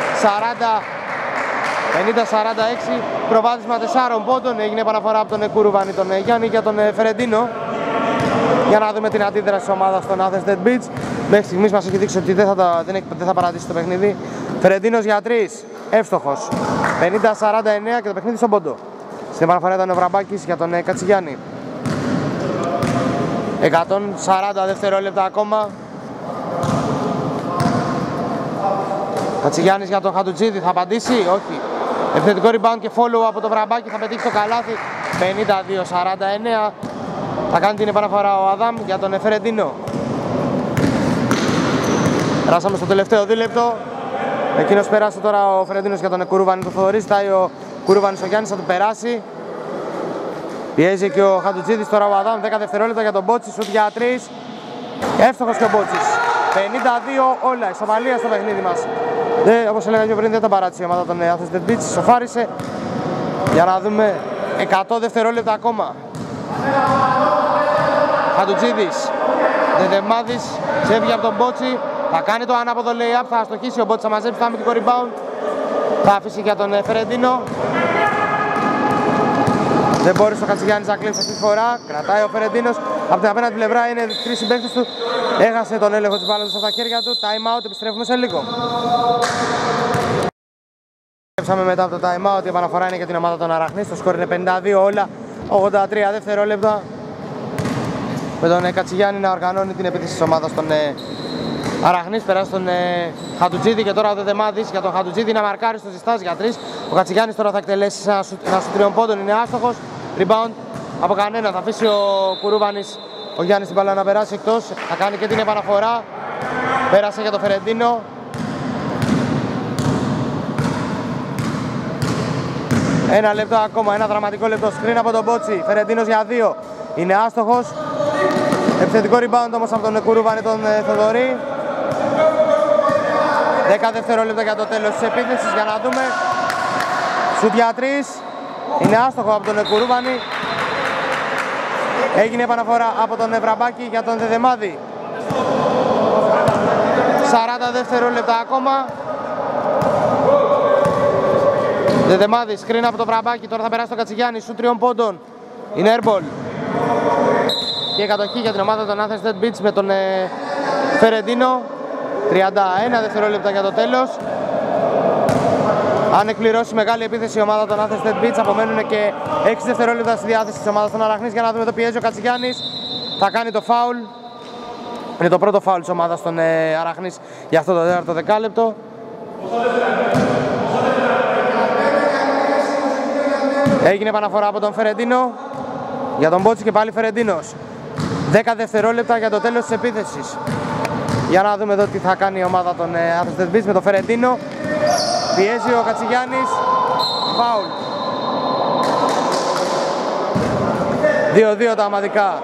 Speaker 1: 50-46, προβάδισμα 4 πόντων. Έγινε επαναφορά από τον Κουρούβανη τον Γιάννη για τον Φερεντίνο. Για να δούμε την αντίδραση της ομάδας των Athens Dead Beats. Μέχρι στιγμής μας έχει δείξει ότι δεν θα παρατήσει το παιχνίδι. Φερεντίνος για 3, εύστοχος. 50-49 και το παιχνίδι στον πόντο. Στην επαναφορά ήταν ο Βραμπάκης για τον Κατσιγιάννη. 140 δευτερόλεπτα ακόμα. Κατσιγιάννης για τον Χατουτζίδη, θα απαντήσει, όχι. Επιθετικό rebound και follow από τον Βραμπάκη, θα πετύχει το καλάθι. 52-49. Θα κάνει την επαναφορά ο Αδάμ για τον Φερεντίνο. Περάσαμε στο τελευταίο δίλεπτο. Εκείνος πέρασε τώρα ο Φερεντίνος για τον Κουρούβανη, το Θοδωρή. Ζητάει ο Κουρούβανης ο Γιάννης, θα του περάσει. Πιέζει και ο Χατουτζίδης, τώρα ο Αδάμ, 10 δευτερόλεπτα για τον Μπότση, σουτ για 3. Εύστοχος και ο Μπότσης. 52 όλα, ισοπαλία στο παιχνίδι μας. Όπως έλεγα και πριν, δεν τα παράτησε η ομάδα των Athens Dead Beach, σοφάρισε. Για να δούμε 100 δευτερόλεπτα ακόμα. Χατουτζίδης, Δεδεμάδης, ξέφυγε από τον Μπότση. Θα κάνει το ανάποδο lay-up, θα αστοχίσει ο Μπότσης, θα μαζέψει το αμυντικό rebound. Θα αφήσει για τον Φερεντίνο. Δεν μπόρεσε ο Κατσιγιάννης να κλέψει αυτή τη φορά. Κρατάει ο Φερεντίνος. Από την απέναντι πλευρά είναι τρεις συμπαίκτες του. Έχασε τον έλεγχο της μπάλας στα χέρια του. Time out, επιστρέφουμε σε λίγο. Επιστρέψαμε μετά από το time out. Η επαναφορά είναι για την ομάδα των Αραχνής. Το σκορ είναι 52 όλα. 83 δευτερόλεπτα. Με τον Κατσιγιάννη να οργανώνει την επίθεση της ομάδας των Αραχνής. Περάσει τον Χατουτζίδη και τώρα ο Δεδεμάδης για τον Χατουτζίδη να μαρκάρει στο ζεστάς για 3. Ο Κατσιγιάννης τώρα θα εκτελέσει ένα σου τριών πόντων, είναι άστοχος. Rebound από κανένα, θα αφήσει ο Κουρούβανης ο Γιάννης την μπάλα να περάσει εκτός. Θα κάνει και την επαναφορά. Πέρασε για τον Φερεντίνο. Ένα λεπτό ακόμα, ένα δραματικό λεπτό. Σκριν από τον Μπότσι. Φερεντίνος για 2. Είναι άστοχος. Επιθετικό rebound όμως από τον Κουρούβανη τον Θοδωρή. 10 δευτερόλεπτα για το τέλος της επίθεσης, για να δούμε. Σουτ για 3. Είναι άστοχο από τον Κουρούβανη. Έγινε επαναφορά από τον Βραμπάκη για τον Δεδεμάδη. 40 δευτερόλεπτα ακόμα. Δεδεμάδη, σκριν από τον Βραμπάκη, τώρα θα περάσει το Κατσιγιάννη, σουτ 3 πόντων. Είναι airball. Και κατοχή για την ομάδα των Athens Dead Beach με τον Φερεντίνο. 31 δευτερόλεπτα για το τέλος. Αν εκπληρώσει μεγάλη επίθεση η ομάδα των Athens Dead Beach, απομένουν και 6 δευτερόλεπτα στη διάθεση της ομάδας των Αραχνής. Για να δούμε, το πιέζει ο Κατσιγιάννης. Θα κάνει το φάουλ. Είναι το πρώτο φάουλ της ομάδας των Αραχνής για αυτό το τέταρτο δεκάλεπτο. Έγινε επαναφορά από τον Φερεντίνο για τον Μπότσι και πάλι Φερεντίνος. 10 δευτερόλεπτα για το τέλος της επίθεσης. Για να δούμε εδώ τι θα κάνει η ομάδα των Athens Dead Beach με τον Φερεντίνο. Πιέζει ο Κατσιγιάννης. Φάουλ. 2-2 τα ομαδικά.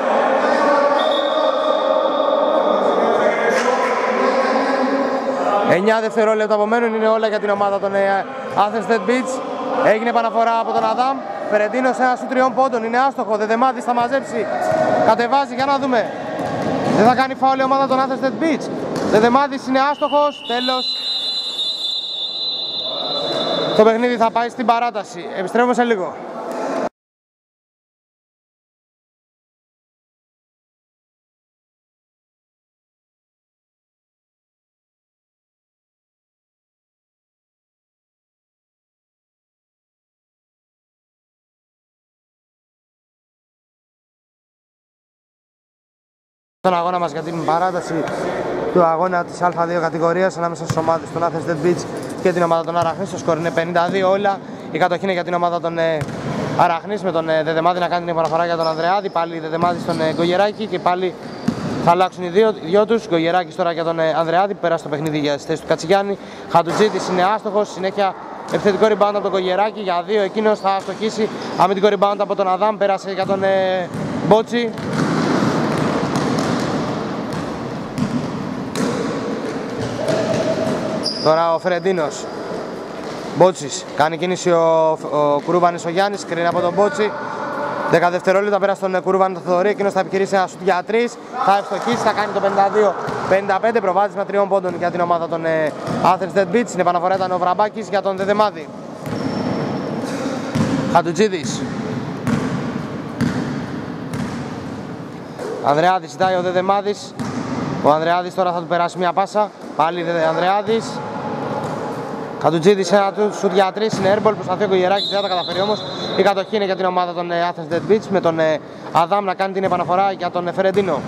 Speaker 1: Εννιά δευτερόλεπτα απομένουν, είναι όλα για την ομάδα των Athens Dead Beach. Έγινε επαναφορά από τον Αδάμ. Φερεντίνος ένα σου 3 πόντων, είναι άστοχο. Δεδεμάδης θα μαζέψει. Κατεβάζει, για να δούμε. Δεν θα κάνει φάουλ η ομάδα των Athens Dead Beach. Δεδεμάδης είναι άστοχος. Τέλος. Το παιχνίδι θα πάει στην παράταση. Επιστρέφουμε σε λίγο. Στον αγώνα μας για την παράταση του αγώνα της Α2 κατηγορίας ανάμεσα στις ομάδες των Athens Dead Beach και την ομάδα των Αραχνής. Το σκορ είναι 52 όλα. Η κατοχή είναι για την ομάδα των Αραχνής με τον Δεδεμάδη να κάνει την επαναφορά για τον Ανδρεάδη. Πάλι Δεδεμάδη στον Γκογεράκη και πάλι θα αλλάξουν οι δυο τους. Γκογεράκης τώρα για τον Ανδρεάδη που πέρασε το παιχνίδι για τη θέση του Κατσιγιάννη. Χατουτζίτης είναι άστοχος. Συνέχεια επιθετικό rebound από τον Γκογεράκη για 2. Εκείνος θα αστοχίσει. Αμυντικό rebound από τον Αδάμ. Πέρασε για τον Μπότσι. Τώρα ο Φερεντίνος. Μπότσης. Κάνει κίνηση ο Κουρούβανης ο Γιάννης. Κρίνει από τον Μπότσι. 10 δευτερόλεπτα πέρα στον Κουρούβανη το Θοδωρή. Εκείνος θα επιχειρήσει ένα σουτ για 3. Θα ευστοχίσει. Θα κάνει το 52-55. Προβάδισμα 3 πόντων για την ομάδα των Athens Dead Beach. Στην επαναφορά ήταν ο Βραμπάκης για τον Δεδεμάδη. Χατουτζίδης. Ανδρεάδης ζητάει ο Δεδεμάδης. Ο Ανδρεάδης τώρα θα του περάσει μια πάσα. Πάλι Ανδρεάδης. Χατουτζίδης ένα σουτ για 3, είναι airball, προσπαθεί ο Κογεράκης, δεν θα τα καταφέρει όμως. Η κατοχή είναι για την ομάδα των Athens Dead Beats με τον Αδάμ να κάνει την επαναφορά για τον Φερεντίνο.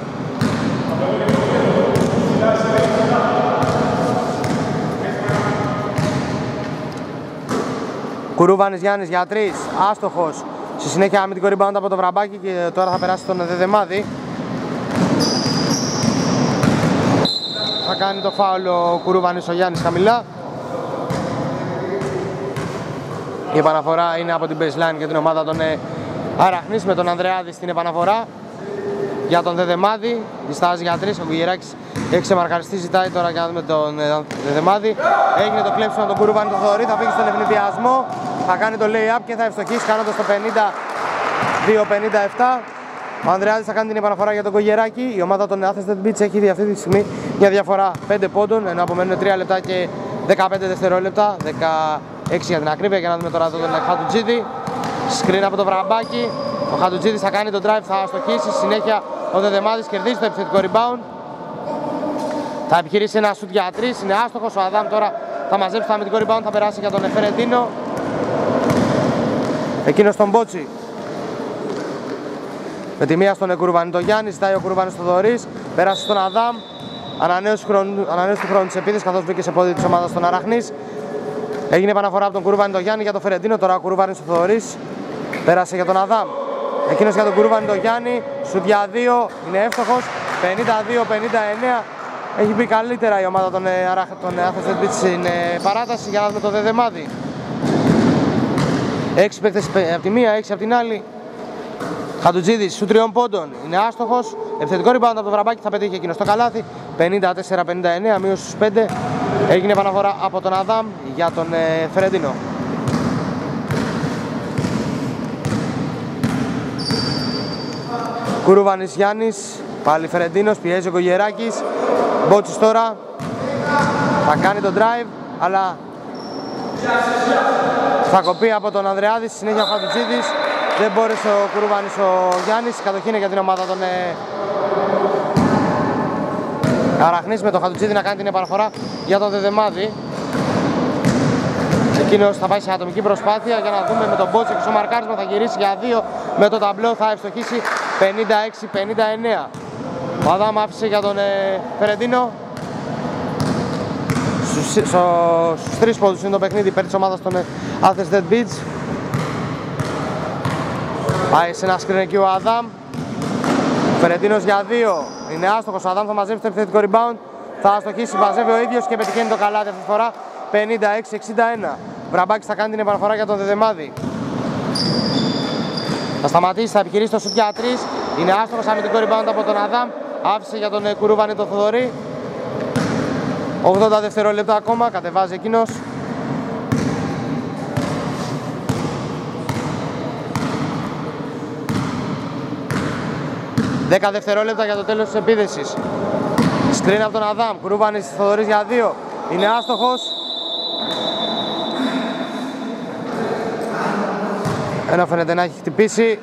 Speaker 1: Κουρούβανης Γιάννης για 3, άστοχος. Στη συνέχεια αμυντικό rebound από το Βραμπάκι και τώρα θα περάσει τον Δεδεμάδη. Θα κάνει το φάουλ ο Κουρούβανης ο Γιάννης χαμηλά. Η επαναφορά είναι από την baseline για την ομάδα των Αραχνής με τον Ανδρεάδη στην επαναφορά για τον Δεδεμάδη. Διστάζει για 3, ο Γκουγεράκης έχει ξεμαρκαριστεί, ζητάει τώρα για με τον Δεδεμάδη. Έγινε το κλέψιμο από τον Κουρούβανη, το Θοδωρή, θα φύγει στον ευνηδιασμό, θα κάνει το lay-up και θα ευστοχίσει κάνοντας το 52-57. Ο Ανδρεάδης θα κάνει την επαναφορά για τον Κογεράκη. Η ομάδα των Athens Dead Beats έχει αυτή τη στιγμή μια διαφορά 5 πόντων, ενώ απομένουν 3 λεπτά και 15 δευτερόλεπτα, 16 για την ακρίβεια. Για να δούμε τώρα τον Χατουτζίδη. Σκριν από το Βραμπάκι. Ο Χατουτζίδης θα κάνει τον drive, θα αστοχίσει. Συνέχεια ο Δεδεμάδης κερδίζει το επιθετικό rebound. Θα επιχειρήσει ένα σουτ για 3, είναι άστοχος. Ο Αδάμ τώρα θα μαζέψει το αμυντικό rebound, θα περάσει για τον Φερεντίνο. Εκείνος τον Μπότσι. Με τη μία στον Κουρουβανή το Γιάννη, ζητάει ο Κουρουβανής το Θοδωρής. Πέρασε στον Αδάμ. Ανανέωση του χρόνου της επίθεσης καθώς μπήκε σε πόδι της ομάδας των Αραχνής. Έγινε επαναφορά από τον Κουρουβανή το Γιάννη για τον Φερεντίνο. Τώρα ο Κουρουβανής ο Θοδωρής. Πέρασε για τον Αδάμ. Εκείνος για τον Κουρουβανή το Γιάννη. Σουτ για 2, είναι εύστοχος. 52-59. Έχει μπει καλύτερα η ομάδα των Athens Dead Beats στην παράταση. Για να δούμε το Δεδεμάδη. 6 παίκτες από τη μία, 6 από την άλλη. Χατουτζίδης σου 3 πόντων, είναι άστοχος. Επιθετικό rebound από το Βραμπάκι, θα πετύχει εκείνο στο καλάθι. 54-59, μείωση στους 5. Έγινε επαναφορά από τον Αδάμ για τον Φερεντίνο. Κουρουβανής Γιάννης, πάλι Φερεντίνος, πιέζει ο Κογεράκης. Μπότσις τώρα θα κάνει τον drive, αλλά θα κοπεί από τον Ανδρεάδη. Στη συνέχεια ο Χατουτζίδης. Δεν μπόρεσε ο Κουρουβανής ο Γιάννης. Η κατοχή είναι για την ομάδα των Αραχνής με τον Χατουτζίδη να κάνει την επαναφορά για τον Δεδεμάδη. Εκείνος θα πάει σε ατομική προσπάθεια για να δούμε με τον Μπότσεκ στο μαρκάρισμα, θα γυρίσει για 2 με το ταμπλό, θα ευστοχίσει 56-59. Ο Αδάμ άφησε για τον Φερεντίνο. Στους 3 πόντους είναι το παιχνίδι υπέρ της ομάδας των Athens Dead Beats. Πάει σε ένα screen εκεί ο Αδάμ. Φερεντίνος για 2. Είναι άστοχος. Ο Αδάμ θα μαζεύει το επιθετικό rebound. Θα αστοχίσει, μαζεύει ο ίδιος και πετυχαίνει το καλάθι αυτή τη φορά. 56-61. Βραμπάκης θα κάνει την επαναφορά για τον Δεδεμάδη. Θα σταματήσει, θα επιχειρήσει το σουτ για 3. Είναι άστοχος, αμυντικό rebound από τον Αδάμ. Άφησε για τον Κουρουβανή το Θοδωρή. 80 δευτερόλεπτα ακόμα, κατεβάζει εκείνος. Δέκα δευτερόλεπτα για το τέλος της επίδεσης. Σκριν από τον Αδάμ, Κουρουβανής Θοδωρής για 2. Είναι άστοχος. Ένα φαίνεται να έχει χτυπήσει.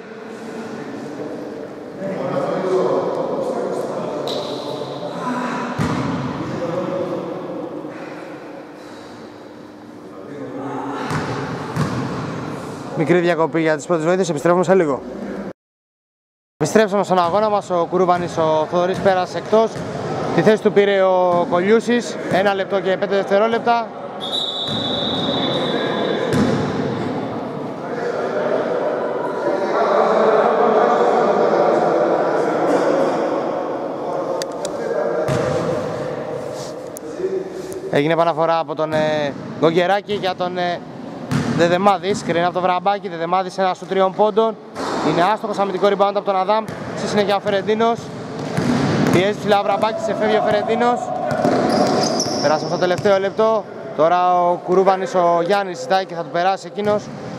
Speaker 1: Μικρή διακοπή για τις πρώτες βοήθειες, επιστρέφουμε σε λίγο. Επιστρέψαμε στον αγώνα μας, ο Κουρουβανής ο Θοδωρής πέρασε εκτός. Τη θέση του πήρε ο Κολιούσης, 1 λεπτό και 5 δευτερόλεπτα. Έγινε επαναφορά από τον Γκογκεράκη για τον Δεδεμάδη. Σκριν από το Βραμπάκι, Δεδεμάδης ένα σου 3 πόντων. Είναι άστοχος, αμυντικό rebound από τον Αδάμ. Στη συνέχεια ο Φερεντίνος. Πιέζει ψηλά ο Βραμπάκης, σε φεύγει ο Φερεντίνος. Περάσαμε στο τελευταίο λεπτό. Τώρα ο Κουρουβανής ο Γιάννης ζητάει και θα του περάσει εκείνος.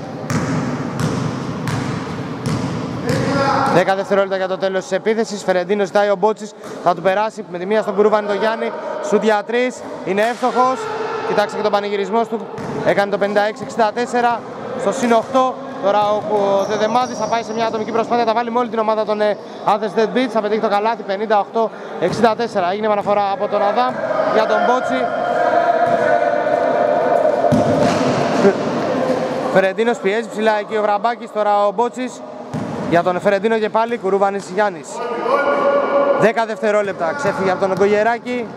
Speaker 1: 10 δευτερόλεπτα για το τέλος της επίθεσης. Φερεντίνος ζητάει ο Μπότσις, θα του περάσει με τη μία στον Κουρουβανή τον Γιάννη. Σουτ για 3, είναι εύστοχος. Κοιτάξτε και τον πανηγυρισμός του. Έκανε το 56-64 στο συν 8. Τώρα ο Δεδεμάδης θα πάει σε μια ατομική προσπάθεια, θα βάλει με όλη την ομάδα των Athens Dead Beats, θα πετύχει το καλάθι 58-64. Έγινε επαναφορά από τον Αδάμ για τον Μπότσι. Φερεντίνος πιέζει ψηλά εκεί ο Βραμπάκης, τώρα ο Μπότσης. Για τον Φερεντίνο και πάλι, Κουρούβανης Γιάννης. 10 δευτερόλεπτα, ξέφυγε από τον Γκογεράκη.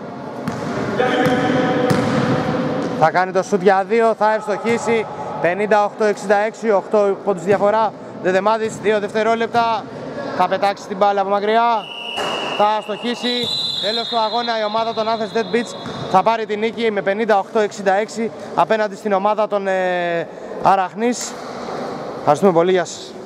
Speaker 1: Θα κάνει το σουτ για 2, θα ευστοχίσει. 58-66, 8 πόντους διαφορά. Δεδεμάδης, 2 δευτερόλεπτα. Θα πετάξει την μπάλα από μακριά. Θα στοχίσει. Τέλος του αγώνα, η ομάδα των Athens Dead Beats θα πάρει την νίκη με 58-66 απέναντι στην ομάδα των Αραχνής. Ευχαριστούμε πολύ, γεια σας.